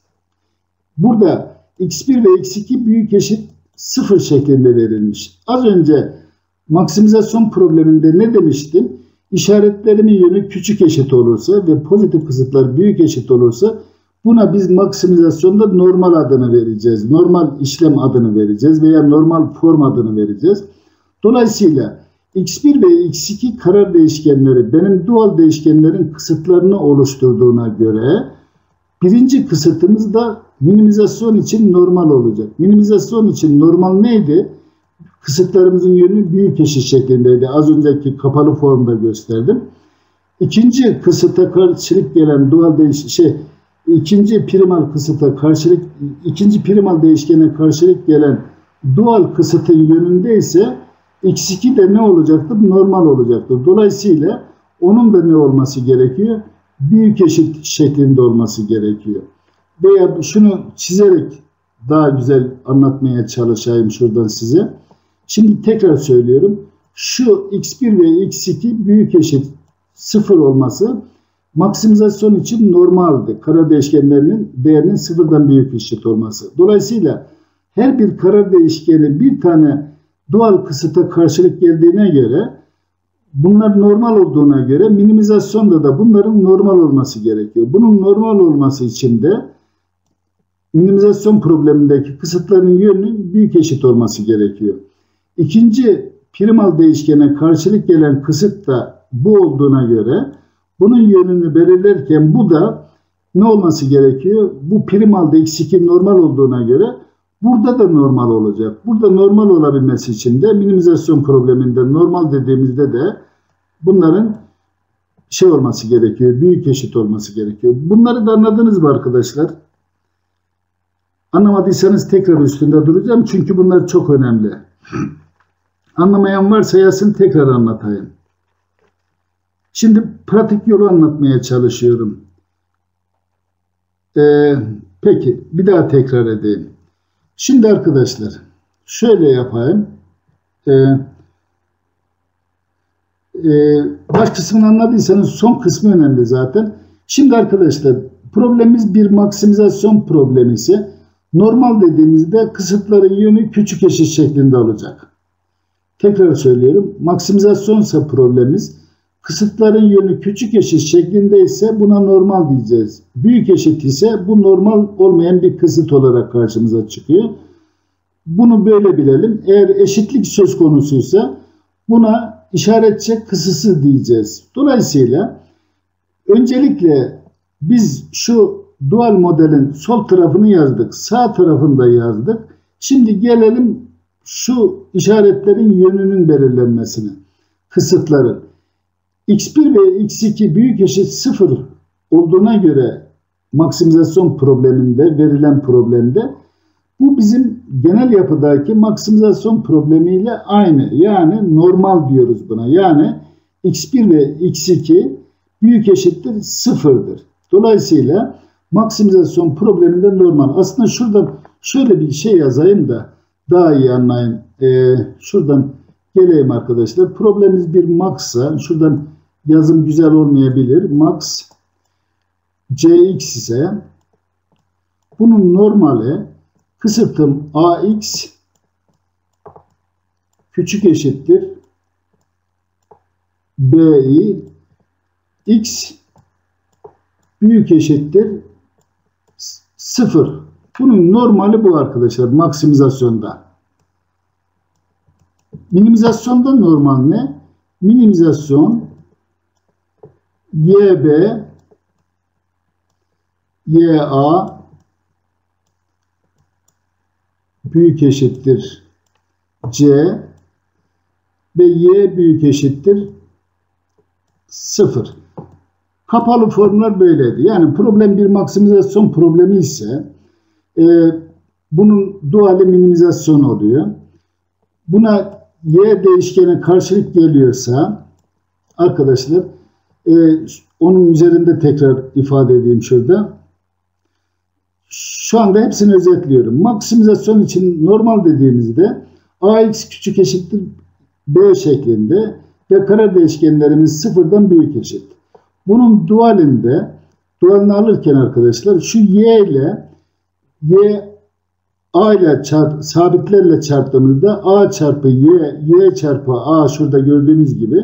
Burada x bir ve x iki büyük eşit sıfır şeklinde verilmiş. Az önce maksimizasyon probleminde ne demiştim? İşaretlerimin yönü küçük eşit olursa ve pozitif kısıtlar büyük eşit olursa buna biz maksimizasyonda normal adını vereceğiz. Normal işlem adını vereceğiz veya normal form adını vereceğiz. Dolayısıyla x bir ve x iki karar değişkenleri benim dual değişkenlerin kısıtlarını oluşturduğuna göre birinci kısıtımız da minimizasyon için normal olacak. Minimizasyon için normal neydi? Kısıtlarımızın yönü büyük eşit şeklindeydi. Az önceki kapalı formda gösterdim. İkinci kısıta karşılık gelen dual değiş şey ikinci primal kısıta karşılık ikinci primal değişkene karşılık gelen dual kısıtın yönünde ise x iki de ne olacaktır? Normal olacaktır. Dolayısıyla onun da ne olması gerekiyor? Büyük eşit şeklinde olması gerekiyor. Veya şunu çizerek daha güzel anlatmaya çalışayım şuradan size. Şimdi tekrar söylüyorum. Şu x bir ve x iki büyük eşit sıfır olması maksimizasyon için normaldi. Karar değişkenlerinin değerinin sıfırdan büyük eşit olması. Dolayısıyla her bir karar değişkeni bir tane dual kısıta karşılık geldiğine göre bunlar normal olduğuna göre minimizasyonda da bunların normal olması gerekiyor. Bunun normal olması için de minimizasyon problemindeki kısıtların yönünün büyük eşit olması gerekiyor. İkinci primal değişkene karşılık gelen kısıt da bu olduğuna göre bunun yönünü belirlerken bu da ne olması gerekiyor? Bu primalda x iki normal olduğuna göre burada da normal olacak. Burada normal olabilmesi için de minimizasyon probleminde normal dediğimizde de bunların şey olması gerekiyor. Büyük eşit olması gerekiyor. Bunları da anladınız mı arkadaşlar? Anlamadıysanız tekrar üstünde duracağım. Çünkü bunlar çok önemli. Anlamayan varsa yazsın, tekrar anlatayım. Şimdi pratik yolu anlatmaya çalışıyorum. Ee, peki bir daha tekrar edeyim. Şimdi arkadaşlar şöyle yapayım. Ee, e, baş kısmını anladıysanız son kısmı önemli zaten. Şimdi arkadaşlar problemimiz bir maksimizasyon problemi ise normal dediğimizde kısıtların yönü küçük eşit şeklinde olacak. Tekrar söylüyorum. Maksimizasyonsa problemimiz kısıtların yönü küçük eşit şeklinde ise buna normal diyeceğiz. Büyük eşit ise bu normal olmayan bir kısıt olarak karşımıza çıkıyor. Bunu böyle bilelim. Eğer eşitlik söz konusuysa buna işaretçe kısısı diyeceğiz. Dolayısıyla öncelikle biz şu dual modelin sol tarafını yazdık. Sağ tarafını da yazdık. Şimdi gelelim şu işaretlerin yönünün belirlenmesine. Kısıtların. x bir ve x iki büyük eşit sıfır olduğuna göre maksimizasyon probleminde, verilen problemde bu bizim genel yapıdaki maksimizasyon problemiyle aynı. Yani normal diyoruz buna. Yani x bir ve x iki büyük eşittir sıfırdır. Dolayısıyla maksimizasyon probleminde normal. Aslında şuradan şöyle bir şey yazayım da daha iyi anlayın. Ee, şuradan geleyim arkadaşlar. Problemimiz bir maxsa şuradan yazım güzel olmayabilir. Max cx ise bunun normali kısıtım ax küçük eşittir bi x büyük eşittir sıfır. Bunun normali bu arkadaşlar maksimizasyonda. Minimizasyonda normal ne? Minimizasyon yb ya büyük eşittir c ve y büyük eşittir sıfır. Kapalı formlar böyleydi. Yani problem bir maksimizasyon problemi ise e, bunun duali minimizasyon oluyor. Buna y değişkeni karşılık geliyorsa arkadaşlar e, onun üzerinde tekrar ifade edeyim şurada. Şu anda hepsini özetliyorum. Maksimizasyon için normal dediğimizde ax küçük eşittir b şeklinde ve karar değişkenlerimiz sıfırdan büyük eşit. Bunun dualinde, dualini alırken arkadaşlar şu y ile y a ile çarp, sabitlerle çarptığımızda a çarpı y, y çarpı a şurada gördüğünüz gibi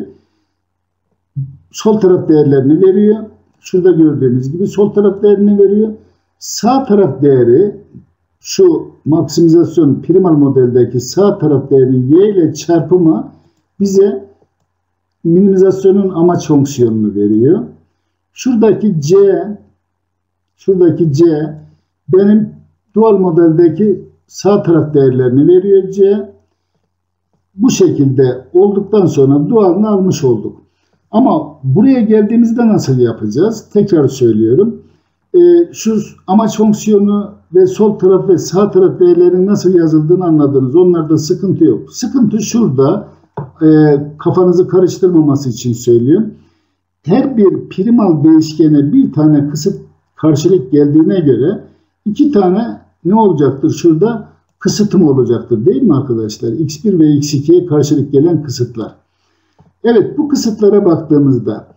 sol taraf değerlerini veriyor. Şurada gördüğünüz gibi sol taraf değerini veriyor. Sağ taraf değeri şu maksimizasyon primal modeldeki sağ taraf değeri y ile çarpımı bize minimizasyonun amaç fonksiyonunu veriyor. Şuradaki c şuradaki c benim dual modeldeki sağ taraf değerlerini veriyor c. Bu şekilde olduktan sonra dualını almış olduk. Ama buraya geldiğimizde nasıl yapacağız? Tekrar söylüyorum. Ee, şu amaç fonksiyonu ve sol taraf ve sağ taraf değerlerinin nasıl yazıldığını anladınız. Onlarda sıkıntı yok. Sıkıntı şurada. E, kafanızı karıştırmaması için söylüyorum. Her bir primal değişkene bir tane kısıt karşılık geldiğine göre iki tane ne olacaktır? Şurada kısıtım olacaktır. Değil mi arkadaşlar? x bir ve x ikiye karşılık gelen kısıtlar. Evet, bu kısıtlara baktığımızda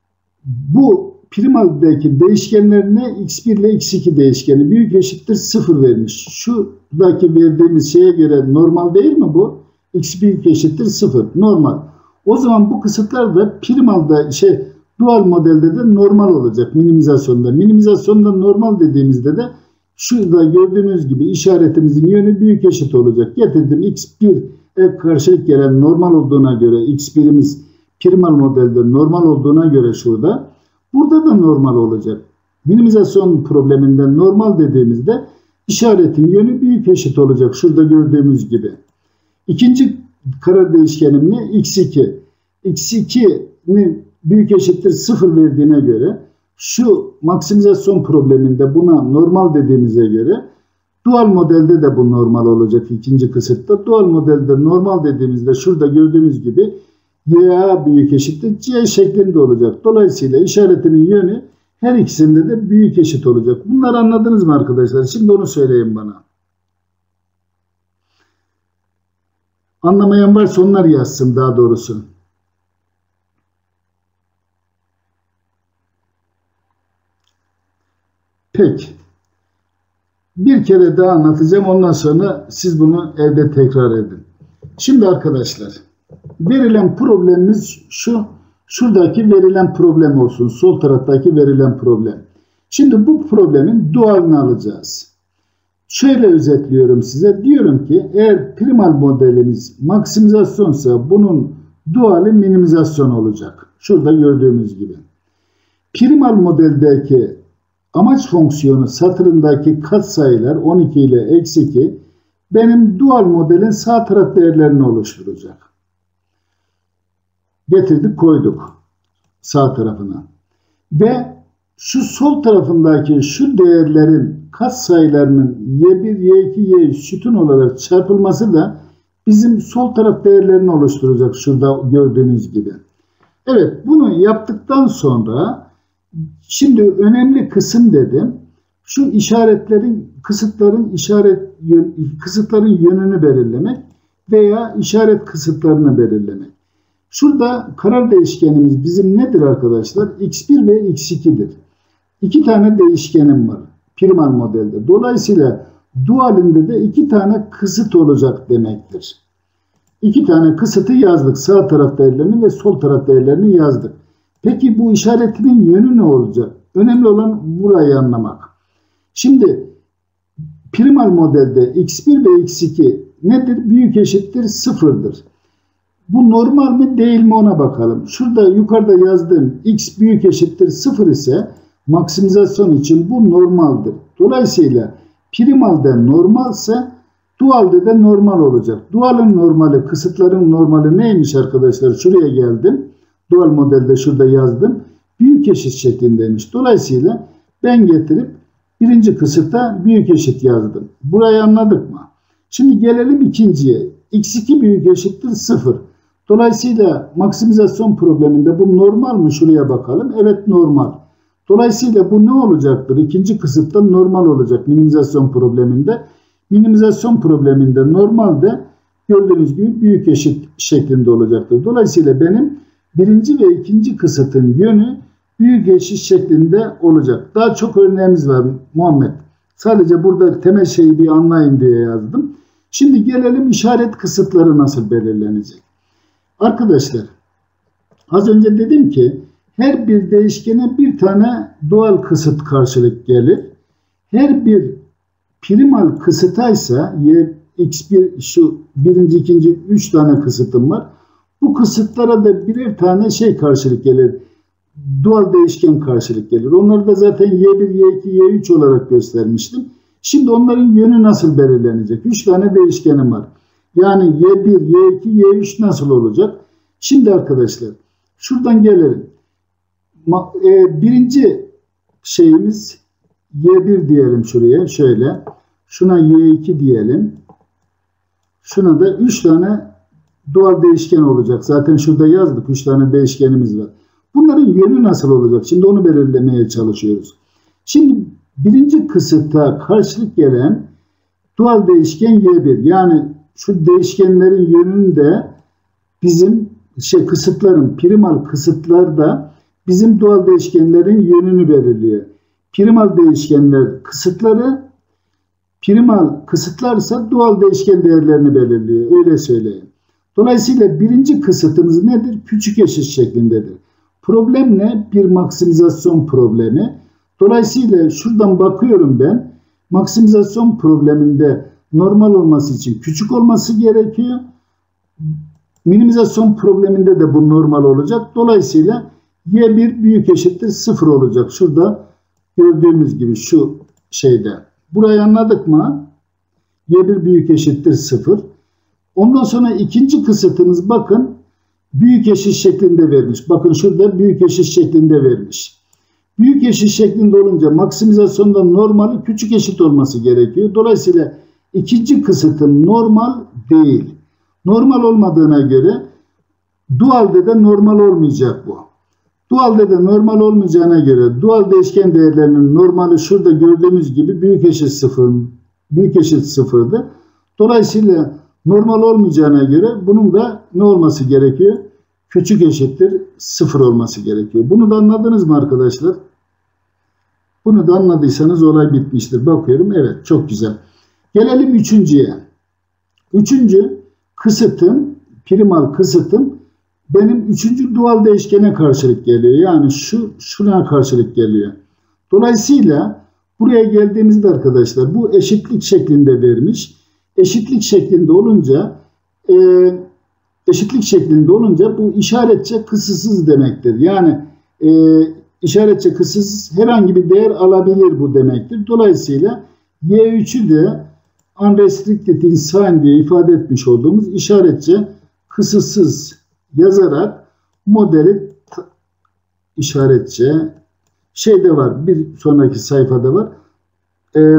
bu primaldeki değişkenlerine x bir ile x iki değişkeni büyük eşittir sıfır vermiş. Şuradaki verdiğimiz şeye göre normal değil mi bu? X büyük eşittir sıfır. Normal. O zaman bu kısıtlar da primalda şey dual modelde de normal olacak minimizasyonda. Minimizasyonda normal dediğimizde de şurada gördüğünüz gibi işaretimizin yönü büyük eşit olacak. Getirdim x bir'e karşılık gelen normal olduğuna göre x bir'imiz primal modelde normal olduğuna göre şurada. Burada da normal olacak. Minimizasyon probleminden normal dediğimizde işaretin yönü büyük eşit olacak. Şurada gördüğümüz gibi. İkinci karar değişkenim ne? x iki. x iki'nin büyük eşittir sıfır verdiğine göre şu maksimizasyon probleminde buna normal dediğimize göre dual modelde de bu normal olacak ikinci kısıtta. Dual modelde normal dediğimizde şurada gördüğümüz gibi ya büyük eşittir c şeklinde olacak. Dolayısıyla işaretimin yönü her ikisinde de büyük eşit olacak. Bunları anladınız mı arkadaşlar? Şimdi onu söyleyin bana. Anlamayan varsa onlar yazsın daha doğrusu. Peki. Bir kere daha anlatacağım. Ondan sonra siz bunu evde tekrar edin. Şimdi arkadaşlar verilen problemimiz şu. Şuradaki verilen problem olsun. Sol taraftaki verilen problem. Şimdi bu problemin dualını alacağız. Şöyle özetliyorum size. Diyorum ki eğer primal modelimiz maksimizasyonsa bunun duali minimizasyon olacak. Şurada gördüğümüz gibi. Primal modeldeki amaç fonksiyonu satırındaki katsayılar on iki ile eksi iki benim dual modelin sağ taraf değerlerini oluşturacak. Getirdik koyduk sağ tarafına. Ve şu sol tarafındaki şu değerlerin katsayılarının y bir, y iki, y üç sütun olarak çarpılması da bizim sol taraf değerlerini oluşturacak şurada gördüğünüz gibi. Evet, bunu yaptıktan sonra şimdi önemli kısım dedim. Şu işaretlerin, kısıtların işaret kısıtların yönünü belirlemek veya işaret kısıtlarını belirlemek. Şurada karar değişkenimiz bizim nedir arkadaşlar? x bir ve x iki'dir. İki tane değişkenim var primal modelde. Dolayısıyla dualinde de iki tane kısıt olacak demektir. İki tane kısıtı yazdık. Sağ taraf değerlerini ve sol taraf değerlerini yazdık. Peki bu işaretinin yönü ne olacak? Önemli olan burayı anlamak. Şimdi primal modelde x bir ve x iki nedir? Büyük eşittir sıfırdır. Bu normal mi değil mi ona bakalım. Şurada yukarıda yazdığım x büyük eşittir sıfır ise maksimizasyon için bu normaldir. Dolayısıyla primalde normalse dualde de normal olacak. Dualın normali, kısıtların normali neymiş arkadaşlar? Şuraya geldim. Dual modelde şurada yazdım. Büyük eşit şeklindeymiş. Dolayısıyla ben getirip birinci kısıta büyük eşit yazdım. Burayı anladık mı? Şimdi gelelim ikinciye. x iki büyük eşittir sıfır. Dolayısıyla maksimizasyon probleminde bu normal mi? Şuraya bakalım. Evet normal. Dolayısıyla bu ne olacaktır? İkinci kısıtta normal olacak minimizasyon probleminde. Minimizasyon probleminde normalde gördüğünüz gibi büyük eşit şeklinde olacaktır. Dolayısıyla benim birinci ve ikinci kısıtın yönü büyük eşit şeklinde olacak. Daha çok örneğimiz var Muhammed. Sadece burada temel şeyi bir anlayın diye yazdım. Şimdi gelelim işaret kısıtları nasıl belirlenecek? Arkadaşlar az önce dedim ki her bir değişkene bir tane doğal kısıt karşılık gelir. Her bir primal kısıtaysa y x bir şu birinci, ikinci, üç tane kısıtım var. Bu kısıtlara da birer tane şey karşılık gelir. Doğal değişken karşılık gelir. Onları da zaten y bir, y iki, y üç olarak göstermiştim. Şimdi onların yönü nasıl belirlenecek? üç tane değişkenim var. Yani y bir, y iki, y üç nasıl olacak? Şimdi arkadaşlar şuradan gelelim. Birinci şeyimiz y bir diyelim şuraya. Şöyle. Şuna y iki diyelim. Şuna da üç tane doğal değişken olacak. Zaten şurada yazdık. üç tane değişkenimiz var. Bunların yönü nasıl olacak? Şimdi onu belirlemeye çalışıyoruz. Şimdi birinci kısıta karşılık gelen doğal değişken y bir. Yani şu değişkenlerin yönünde bizim şey kısıtların, primal kısıtlar da bizim doğal değişkenlerin yönünü belirliyor. Primal değişkenler kısıtları, primal kısıtlarsa doğal değişken değerlerini belirliyor. Öyle söyleyeyim. Dolayısıyla birinci kısıtımız nedir? Küçük eşit şeklindedir. Problem ne? Bir maksimizasyon problemi. Dolayısıyla şuradan bakıyorum ben. Maksimizasyon probleminde normal olması için küçük olması gerekiyor. Minimizasyon probleminde de bu normal olacak. Dolayısıyla y bir büyük eşittir sıfır olacak. Şurada gördüğümüz gibi şu şeyde. Burayı anladık mı? y bir büyük eşittir sıfır. Ondan sonra ikinci kısıtımız bakın büyük eşit şeklinde vermiş. Bakın şurada büyük eşit şeklinde vermiş. Büyük eşit şeklinde olunca maksimizasyonda normali küçük eşit olması gerekiyor. Dolayısıyla ikinci kısıtım normal değil. Normal olmadığına göre dualde de normal olmayacak bu. Dualde de normal olmayacağına göre dual değişken değerlerinin normali şurada gördüğümüz gibi büyük eşit sıfır, büyük eşit sıfırdı. Dolayısıyla normal olmayacağına göre bunun da ne olması gerekiyor? Küçük eşittir sıfır olması gerekiyor. Bunu da anladınız mı arkadaşlar? Bunu da anladıysanız olay bitmiştir. Bakıyorum. Evet, çok güzel. Gelelim üçüncüye. Üçüncü kısıtım, primal kısıtım benim üçüncü doğal değişkene karşılık geliyor. Yani şu şuna karşılık geliyor. Dolayısıyla buraya geldiğimizde arkadaşlar bu eşitlik şeklinde vermiş. Eşitlik şeklinde olunca e, eşitlik şeklinde olunca bu işaretçe kısıtsız demektir. Yani e, işaretçe kısıtsız herhangi bir değer alabilir bu demektir. Dolayısıyla y üçü de unrestricted in sign diye ifade etmiş olduğumuz işaretçe kısıtsız yazarak modeli işaretçe şeyde var. Bir sonraki sayfada var. Ee,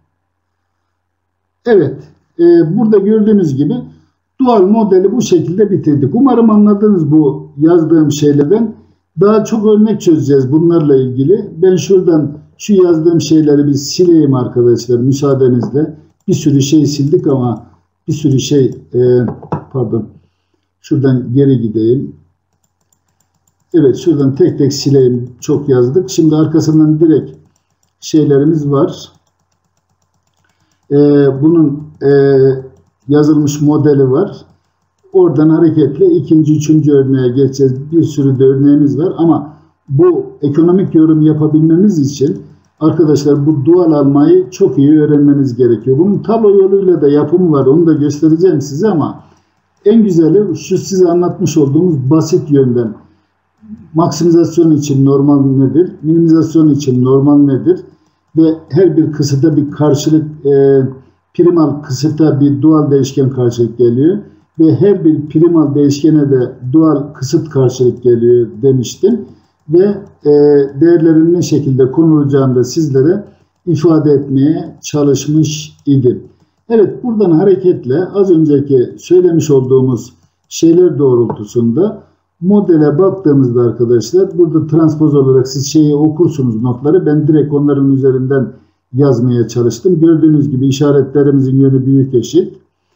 evet. E, burada gördüğünüz gibi dual modeli bu şekilde bitirdik. Umarım anladınız bu yazdığım şeylerden. Daha çok örnek çözeceğiz bunlarla ilgili. Ben şuradan şu yazdığım şeyleri bir sileyim arkadaşlar müsaadenizle. Bir sürü şey sildik ama bir sürü şey e, pardon şuradan geri gideyim. Evet, şuradan tek tek sileyim. Çok yazdık. Şimdi arkasından direkt şeylerimiz var. Ee, bunun e, yazılmış modeli var. Oradan hareketle ikinci, üçüncü örneğe geçeceğiz. Bir sürü de örneğimiz var ama bu ekonomik yorum yapabilmemiz için arkadaşlar bu dual almayı çok iyi öğrenmeniz gerekiyor. Bunun tablo yoluyla da yapımı var. Onu da göstereceğim size ama en güzeli şu size anlatmış olduğumuz basit yönden. Maksimizasyon için normal nedir? Minimizasyon için normal nedir? Ve her bir kısıta bir karşılık e, primal kısıta bir dual değişken karşılık geliyor. Ve her bir primal değişkene de dual kısıt karşılık geliyor demiştim. Ve e, değerlerin ne şekilde konulacağını da sizlere ifade etmeye çalışmış idim. Evet, buradan hareketle az önceki söylemiş olduğumuz şeyler doğrultusunda modele baktığımızda arkadaşlar burada transpoz olarak siz şeyi okursunuz notları. Ben direkt onların üzerinden yazmaya çalıştım. Gördüğünüz gibi işaretlerimizin yönü büyük eşit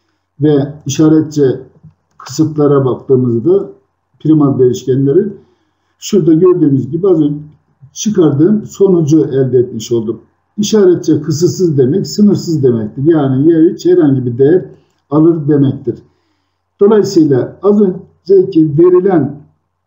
ve işaretçe kısıtlara baktığımızda primal değişkenleri şurada gördüğümüz gibi az önce çıkardığım sonucu elde etmiş oldum. İşaretçe kısıtsız demek sınırsız demektir. Yani y üç herhangi bir değer alır demektir. Dolayısıyla az önceki verilen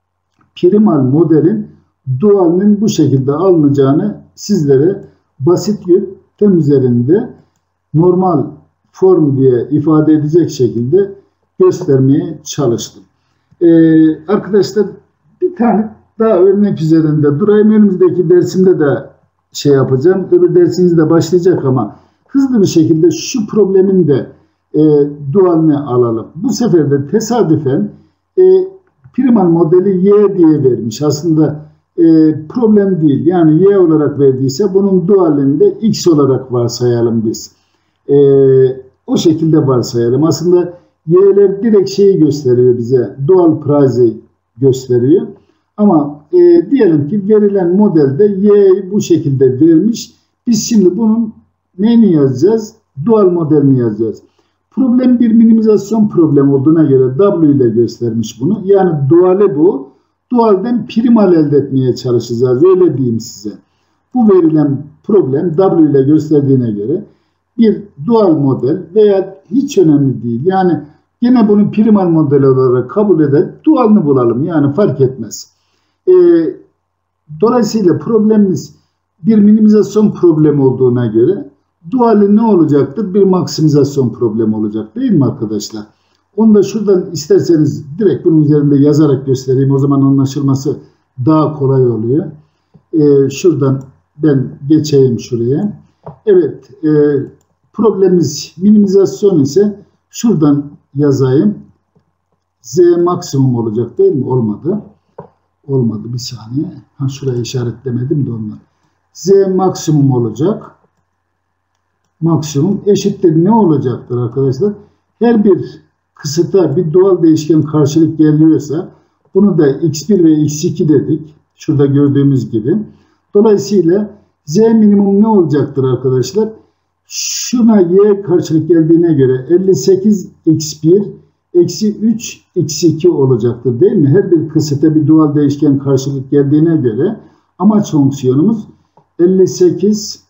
primal modelin dualinin bu şekilde alınacağını sizlere basit yöntem üzerinde normal form diye ifade edecek şekilde göstermeye çalıştım. Ee, arkadaşlar bir tane daha örnek üzerinde durayım. Önümüzdeki dersimde de şey yapacağım. Öbür dersiniz de başlayacak ama hızlı bir şekilde şu problemin de e, dualini alalım. Bu sefer de tesadüfen e, primal modeli y diye vermiş. Aslında e, problem değil. Yani y olarak verdiyse bunun dualini de x olarak varsayalım biz. E, o şekilde varsayalım. Aslında y'ler direkt şeyi gösteriyor bize. Dual price'i gösteriyor. Ama e, diyelim ki verilen modelde y'yi bu şekilde vermiş. Biz şimdi bunun neyini yazacağız? Dual modelini yazacağız. Problem bir minimizasyon problemi olduğuna göre W ile göstermiş bunu. Yani duali bu. Dualden primal elde etmeye çalışacağız. Öyle diyeyim size. Bu verilen problem W ile gösterdiğine göre bir dual model veya hiç önemli değil. Yani yine bunu primal model olarak kabul eder. Dualını bulalım. Yani fark etmez. E, dolayısıyla problemimiz bir minimizasyon problemi olduğuna göre duali ne olacaktır? Bir maksimizasyon problemi olacak değil mi arkadaşlar? Onu da şuradan isterseniz direkt bunun üzerinde yazarak göstereyim. O zaman anlaşılması daha kolay oluyor. E, şuradan ben geçeyim şuraya. Evet. E, problemimiz minimizasyon ise şuradan yazayım. Z maksimum olacak değil mi? Olmadı. Olmadı. Bir saniye. Ha, şuraya işaretlemedim de ondan. Z maksimum olacak. Maksimum eşittir ne olacaktır arkadaşlar? Her bir kısıta bir doğal değişken karşılık geliyorsa bunu da x bir ve x iki dedik. Şurada gördüğümüz gibi. Dolayısıyla z minimum ne olacaktır arkadaşlar? Şuna y karşılık geldiğine göre elli sekiz x bir eksi üç x iki olacaktır değil mi? Her bir kısıta bir doğal değişken karşılık geldiğine göre amaç fonksiyonumuz elli sekiz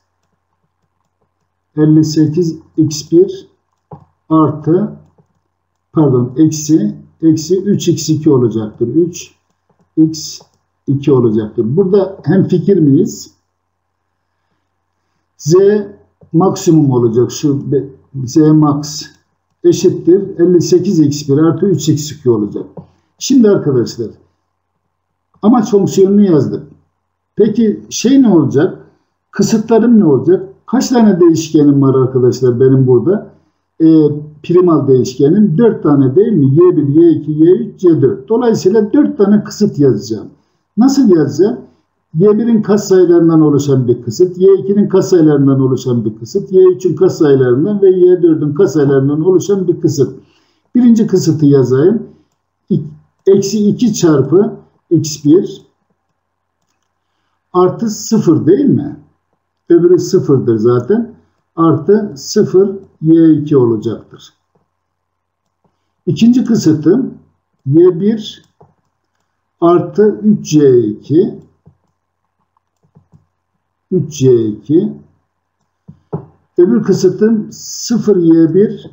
elli sekiz x bir artı pardon eksi eksi üç x iki olacaktır. üç x iki olacaktır. Burada hemfikir miyiz? Z maksimum olacak. Şu Z max eşittir elli sekiz x bir artı üç x iki olacak. Şimdi arkadaşlar amaç fonksiyonunu yazdık. Peki şey ne olacak? Kısıtlarım ne olacak? Kaç tane değişkenim var arkadaşlar benim burada? E, primal değişkenim dört tane değil mi? y bir, y iki, y üç, y dört. Dolayısıyla dört tane kısıt yazacağım. Nasıl yazacağım? y birin katsayılarından oluşan bir kısıt, y ikinin katsayılarından oluşan bir kısıt, y üçün katsayılarından ve y dördün katsayılarından oluşan bir kısıt. Birinci kısıtı yazayım. Eksi iki çarpı x bir artı sıfır değil mi? Öbürü sıfırdır zaten. Artı sıfır y iki olacaktır. İkinci kısıtım y bir artı üç y iki üç y iki öbür kısıtım sıfır y bir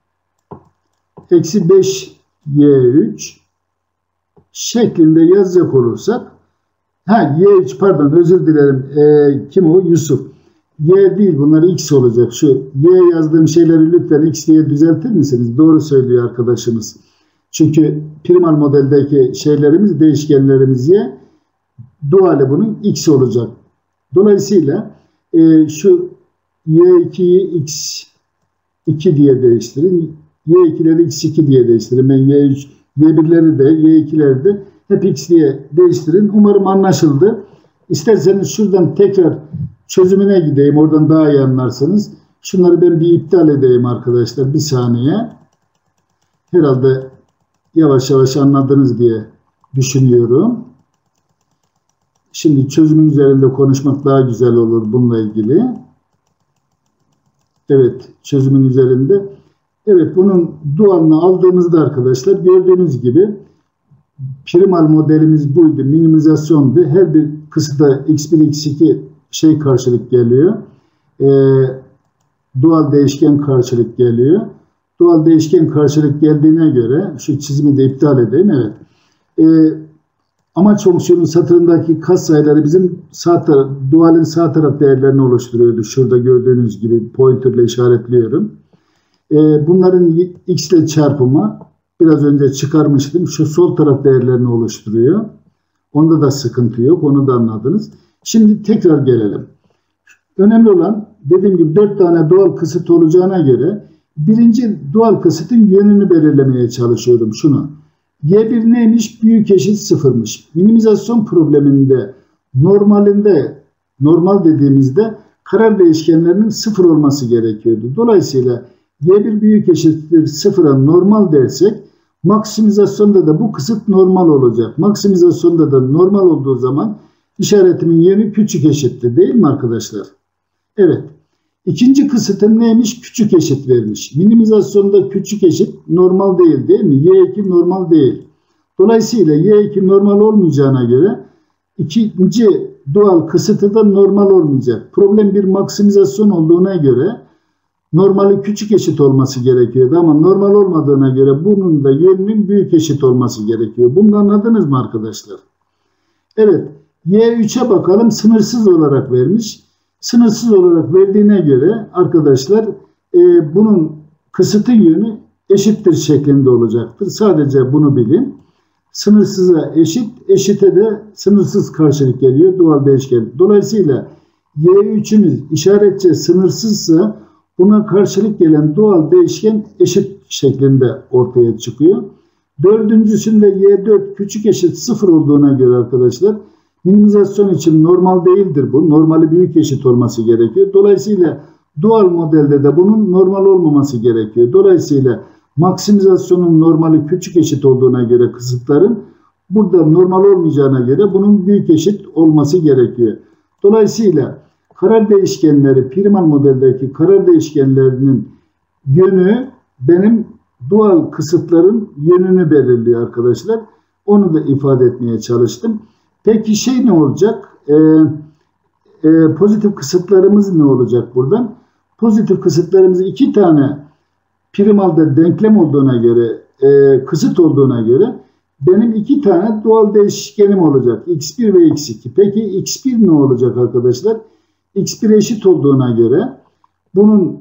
eksi beş y üç şeklinde yazacak olursak ha y üç pardon özür dilerim ee, kim o? Yusuf. Y değil bunlar x olacak. Şu y yazdığım şeyleri lütfen x diye düzeltir misiniz? Doğru söylüyor arkadaşımız. Çünkü primal modeldeki şeylerimiz değişkenlerimiz y. Duali bunun x olacak. Dolayısıyla e, şu y ikiyi x iki diye değiştirin. y ikileri x iki diye değiştirin. Ben y üç, y birleri de y ikileri de hep x diye değiştirin. Umarım anlaşıldı. İsterseniz şuradan tekrar çözümüne gideyim. Oradan daha iyi anlarsınız. Şunları ben bir iptal edeyim arkadaşlar. Bir saniye. Herhalde yavaş yavaş anladınız diye düşünüyorum. Şimdi çözümün üzerinde konuşmak daha güzel olur bununla ilgili. Evet, çözümün üzerinde. Evet, bunun dualını aldığımızda arkadaşlar gördüğünüz gibi primal modelimiz buydu. Minimizasyondu. Her bir kısıta x bir x iki şey karşılık geliyor. E, dual değişken karşılık geliyor. Dual değişken karşılık geldiğine göre şu çizimi de iptal edeyim. Evet. E, amaç fonksiyonun satırındaki katsayıları bizim sağ taraf, dualin sağ taraf değerlerini oluşturuyordu. Şurada gördüğünüz gibi pointerle işaretliyorum. E, bunların x ile çarpımı biraz önce çıkarmıştım. Şu sol taraf değerlerini oluşturuyor. Onda da sıkıntı yok. Onu da anladınız. Şimdi tekrar gelelim. Önemli olan dediğim gibi dört tane doğal kısıt olacağına göre birinci doğal kısıtın yönünü belirlemeye çalışıyorum. Şunu. Y bir neymiş? Büyük eşit sıfırmış. Minimizasyon probleminde normalinde normal dediğimizde karar değişkenlerinin sıfır olması gerekiyordu. Dolayısıyla Y bir büyük eşittir sıfıra normal dersek maksimizasyonda da bu kısıt normal olacak. Maksimizasyonda da normal olduğu zaman işaretimin yönü küçük eşittir değil mi arkadaşlar? Evet. İkinci kısıtın neymiş? Küçük eşit vermiş. Minimizasyonda küçük eşit normal değil değil mi? Y iki normal değil. Dolayısıyla Y iki normal olmayacağına göre ikinci doğal kısıtı da normal olmayacak. Problem bir maksimizasyon olduğuna göre normali küçük eşit olması gerekiyordu ama normal olmadığına göre bunun da yönünün büyük eşit olması gerekiyor. Bunu da anladınız mı arkadaşlar? Evet. Y üçe bakalım. Sınırsız olarak vermiş. Sınırsız olarak verdiğine göre arkadaşlar e, bunun kısıtı yönü eşittir şeklinde olacaktır. Sadece bunu bilin. Sınırsıza eşit, eşite de sınırsız karşılık geliyor doğal değişken. Dolayısıyla Y üçümüz işaretçe sınırsızsa buna karşılık gelen doğal değişken eşit şeklinde ortaya çıkıyor. Dördüncüsünde Y dört küçük eşit sıfır olduğuna göre arkadaşlar minimizasyon için normal değildir bu. Normali büyük eşit olması gerekiyor. Dolayısıyla doğal modelde de bunun normal olmaması gerekiyor. Dolayısıyla maksimizasyonun normali küçük eşit olduğuna göre kısıtların burada normal olmayacağına göre bunun büyük eşit olması gerekiyor. Dolayısıyla karar değişkenleri primal modeldeki karar değişkenlerinin yönü benim doğal kısıtların yönünü belirliyor arkadaşlar. Onu da ifade etmeye çalıştım. Peki şey ne olacak? Ee, e, pozitif kısıtlarımız ne olacak buradan? Pozitif kısıtlarımız iki tane primalde denklem olduğuna göre, e, kısıt olduğuna göre benim iki tane doğal değişkenim olacak. x bir ve x iki. Peki x bir ne olacak arkadaşlar? x bir eşit olduğuna göre bunun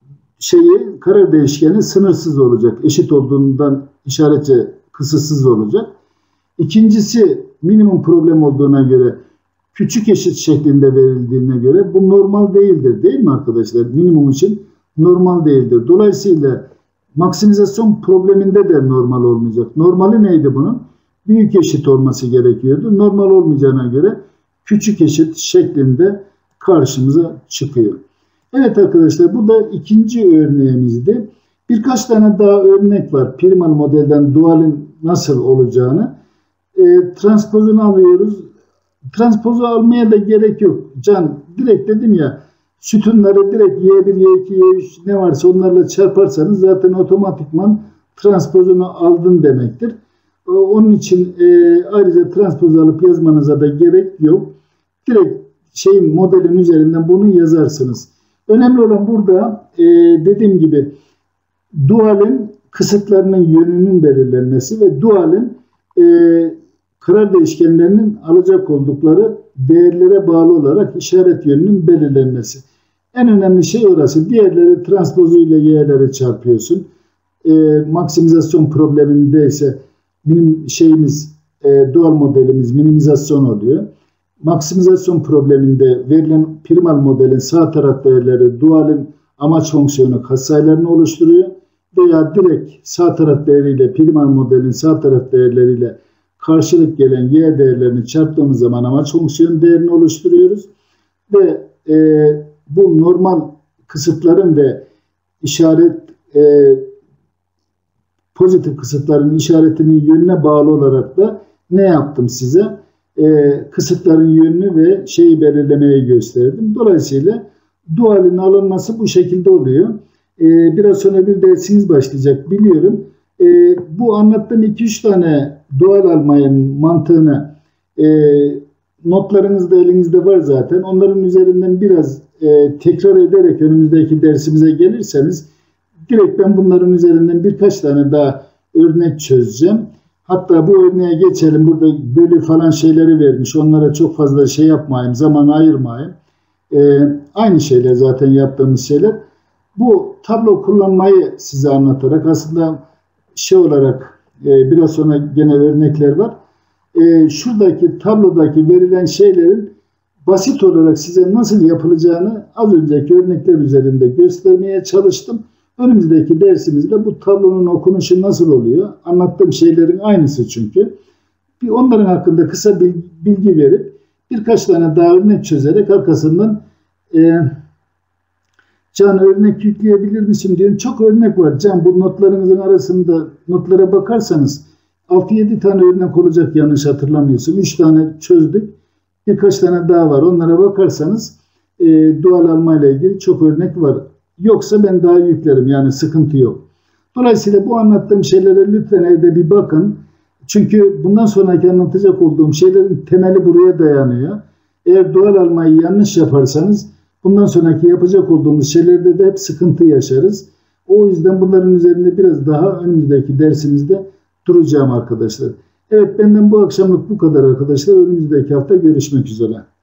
şeyi karar değişkeni sınırsız olacak. Eşit olduğundan işaretçe kısıtsız olacak. İkincisi minimum problem olduğuna göre küçük eşit şeklinde verildiğine göre bu normal değildir değil mi arkadaşlar? Minimum için normal değildir. Dolayısıyla maksimizasyon probleminde de normal olmayacak. Normali neydi bunun? Büyük eşit olması gerekiyordu. Normal olmayacağına göre küçük eşit şeklinde karşımıza çıkıyor. Evet arkadaşlar bu da ikinci örneğimizdi. Birkaç tane daha örnek var. Primal modelden dualin nasıl olacağını. E, transpozunu alıyoruz. Transpozu almaya da gerek yok. Can direkt dedim ya sütunları direkt Y bir, Y iki, Y üç ne varsa onlarla çarparsanız zaten otomatikman transpozunu aldın demektir. E, onun için e, ayrıca transpozu alıp yazmanıza da gerek yok. Direkt şeyin modelin üzerinden bunu yazarsınız. Önemli olan burada e, dediğim gibi dualin kısıtlarının yönünün belirlenmesi ve dualin e, karar değişkenlerinin alacak oldukları değerlere bağlı olarak işaret yönünün belirlenmesi. En önemli şey orası. Diğerleri transpozu ile y'leri çarpıyorsun. E, maksimizasyon probleminde ise benim şeyimiz e, dual modelimiz minimizasyon oluyor. Maksimizasyon probleminde verilen primal modelin sağ taraf değerleri dualin amaç fonksiyonu katsayılarını oluşturuyor. Veya direkt sağ taraf değeriyle primal modelin sağ taraf değerleriyle karşılık gelen y değerlerini çarptığımız zaman amaç fonksiyonu değerini oluşturuyoruz. Ve e, bu normal kısıtların ve işaret e, pozitif kısıtların işaretinin yönüne bağlı olarak da ne yaptım size? E, kısıtların yönünü ve şeyi belirlemeyi gösterdim. Dolayısıyla dualin alınması bu şekilde oluyor. E, biraz sonra bir dersiniz başlayacak biliyorum. E, bu anlattığım iki üç tane dual almanın mantığını e, notlarınız da elinizde var zaten. Onların üzerinden biraz e, tekrar ederek önümüzdeki dersimize gelirseniz direkt ben bunların üzerinden birkaç tane daha örnek çözeceğim. Hatta bu örneğe geçelim. Burada bölü falan şeyleri vermiş. Onlara çok fazla şey yapmayayım, zaman ayırmayayım. E, aynı şeyler zaten yaptığımız şeyler. Bu tablo kullanmayı size anlatarak aslında şey olarak e, biraz sonra gene örnekler var. E, şuradaki tablodaki verilen şeylerin basit olarak size nasıl yapılacağını az önceki örnekler üzerinde göstermeye çalıştım. Önümüzdeki dersimizde bu tablonun okunuşu nasıl oluyor? Anlattığım şeylerin aynısı çünkü. Bir onların hakkında kısa bilgi verip birkaç tane daha örnek çözerek arkasından e, Can örnek yükleyebilir misin diyorum. Çok örnek var. Can bu notlarınızın arasında notlara bakarsanız altı yedi tane örnek olacak yanlış hatırlamıyorsun. üç tane çözdük. Birkaç tane daha var. Onlara bakarsanız e, dual alma ile ilgili çok örnek var. Yoksa ben daha yüklerim. Yani sıkıntı yok. Dolayısıyla bu anlattığım şeylere lütfen evde bir bakın. Çünkü bundan sonraki anlatacak olduğum şeylerin temeli buraya dayanıyor. Eğer dual almayı yanlış yaparsanız bundan sonraki yapacak olduğumuz şeylerde de hep sıkıntı yaşarız. O yüzden bunların üzerinde biraz daha önümüzdeki dersimizde duracağım arkadaşlar. Evet benden bu akşamlık bu kadar arkadaşlar. Önümüzdeki hafta görüşmek üzere.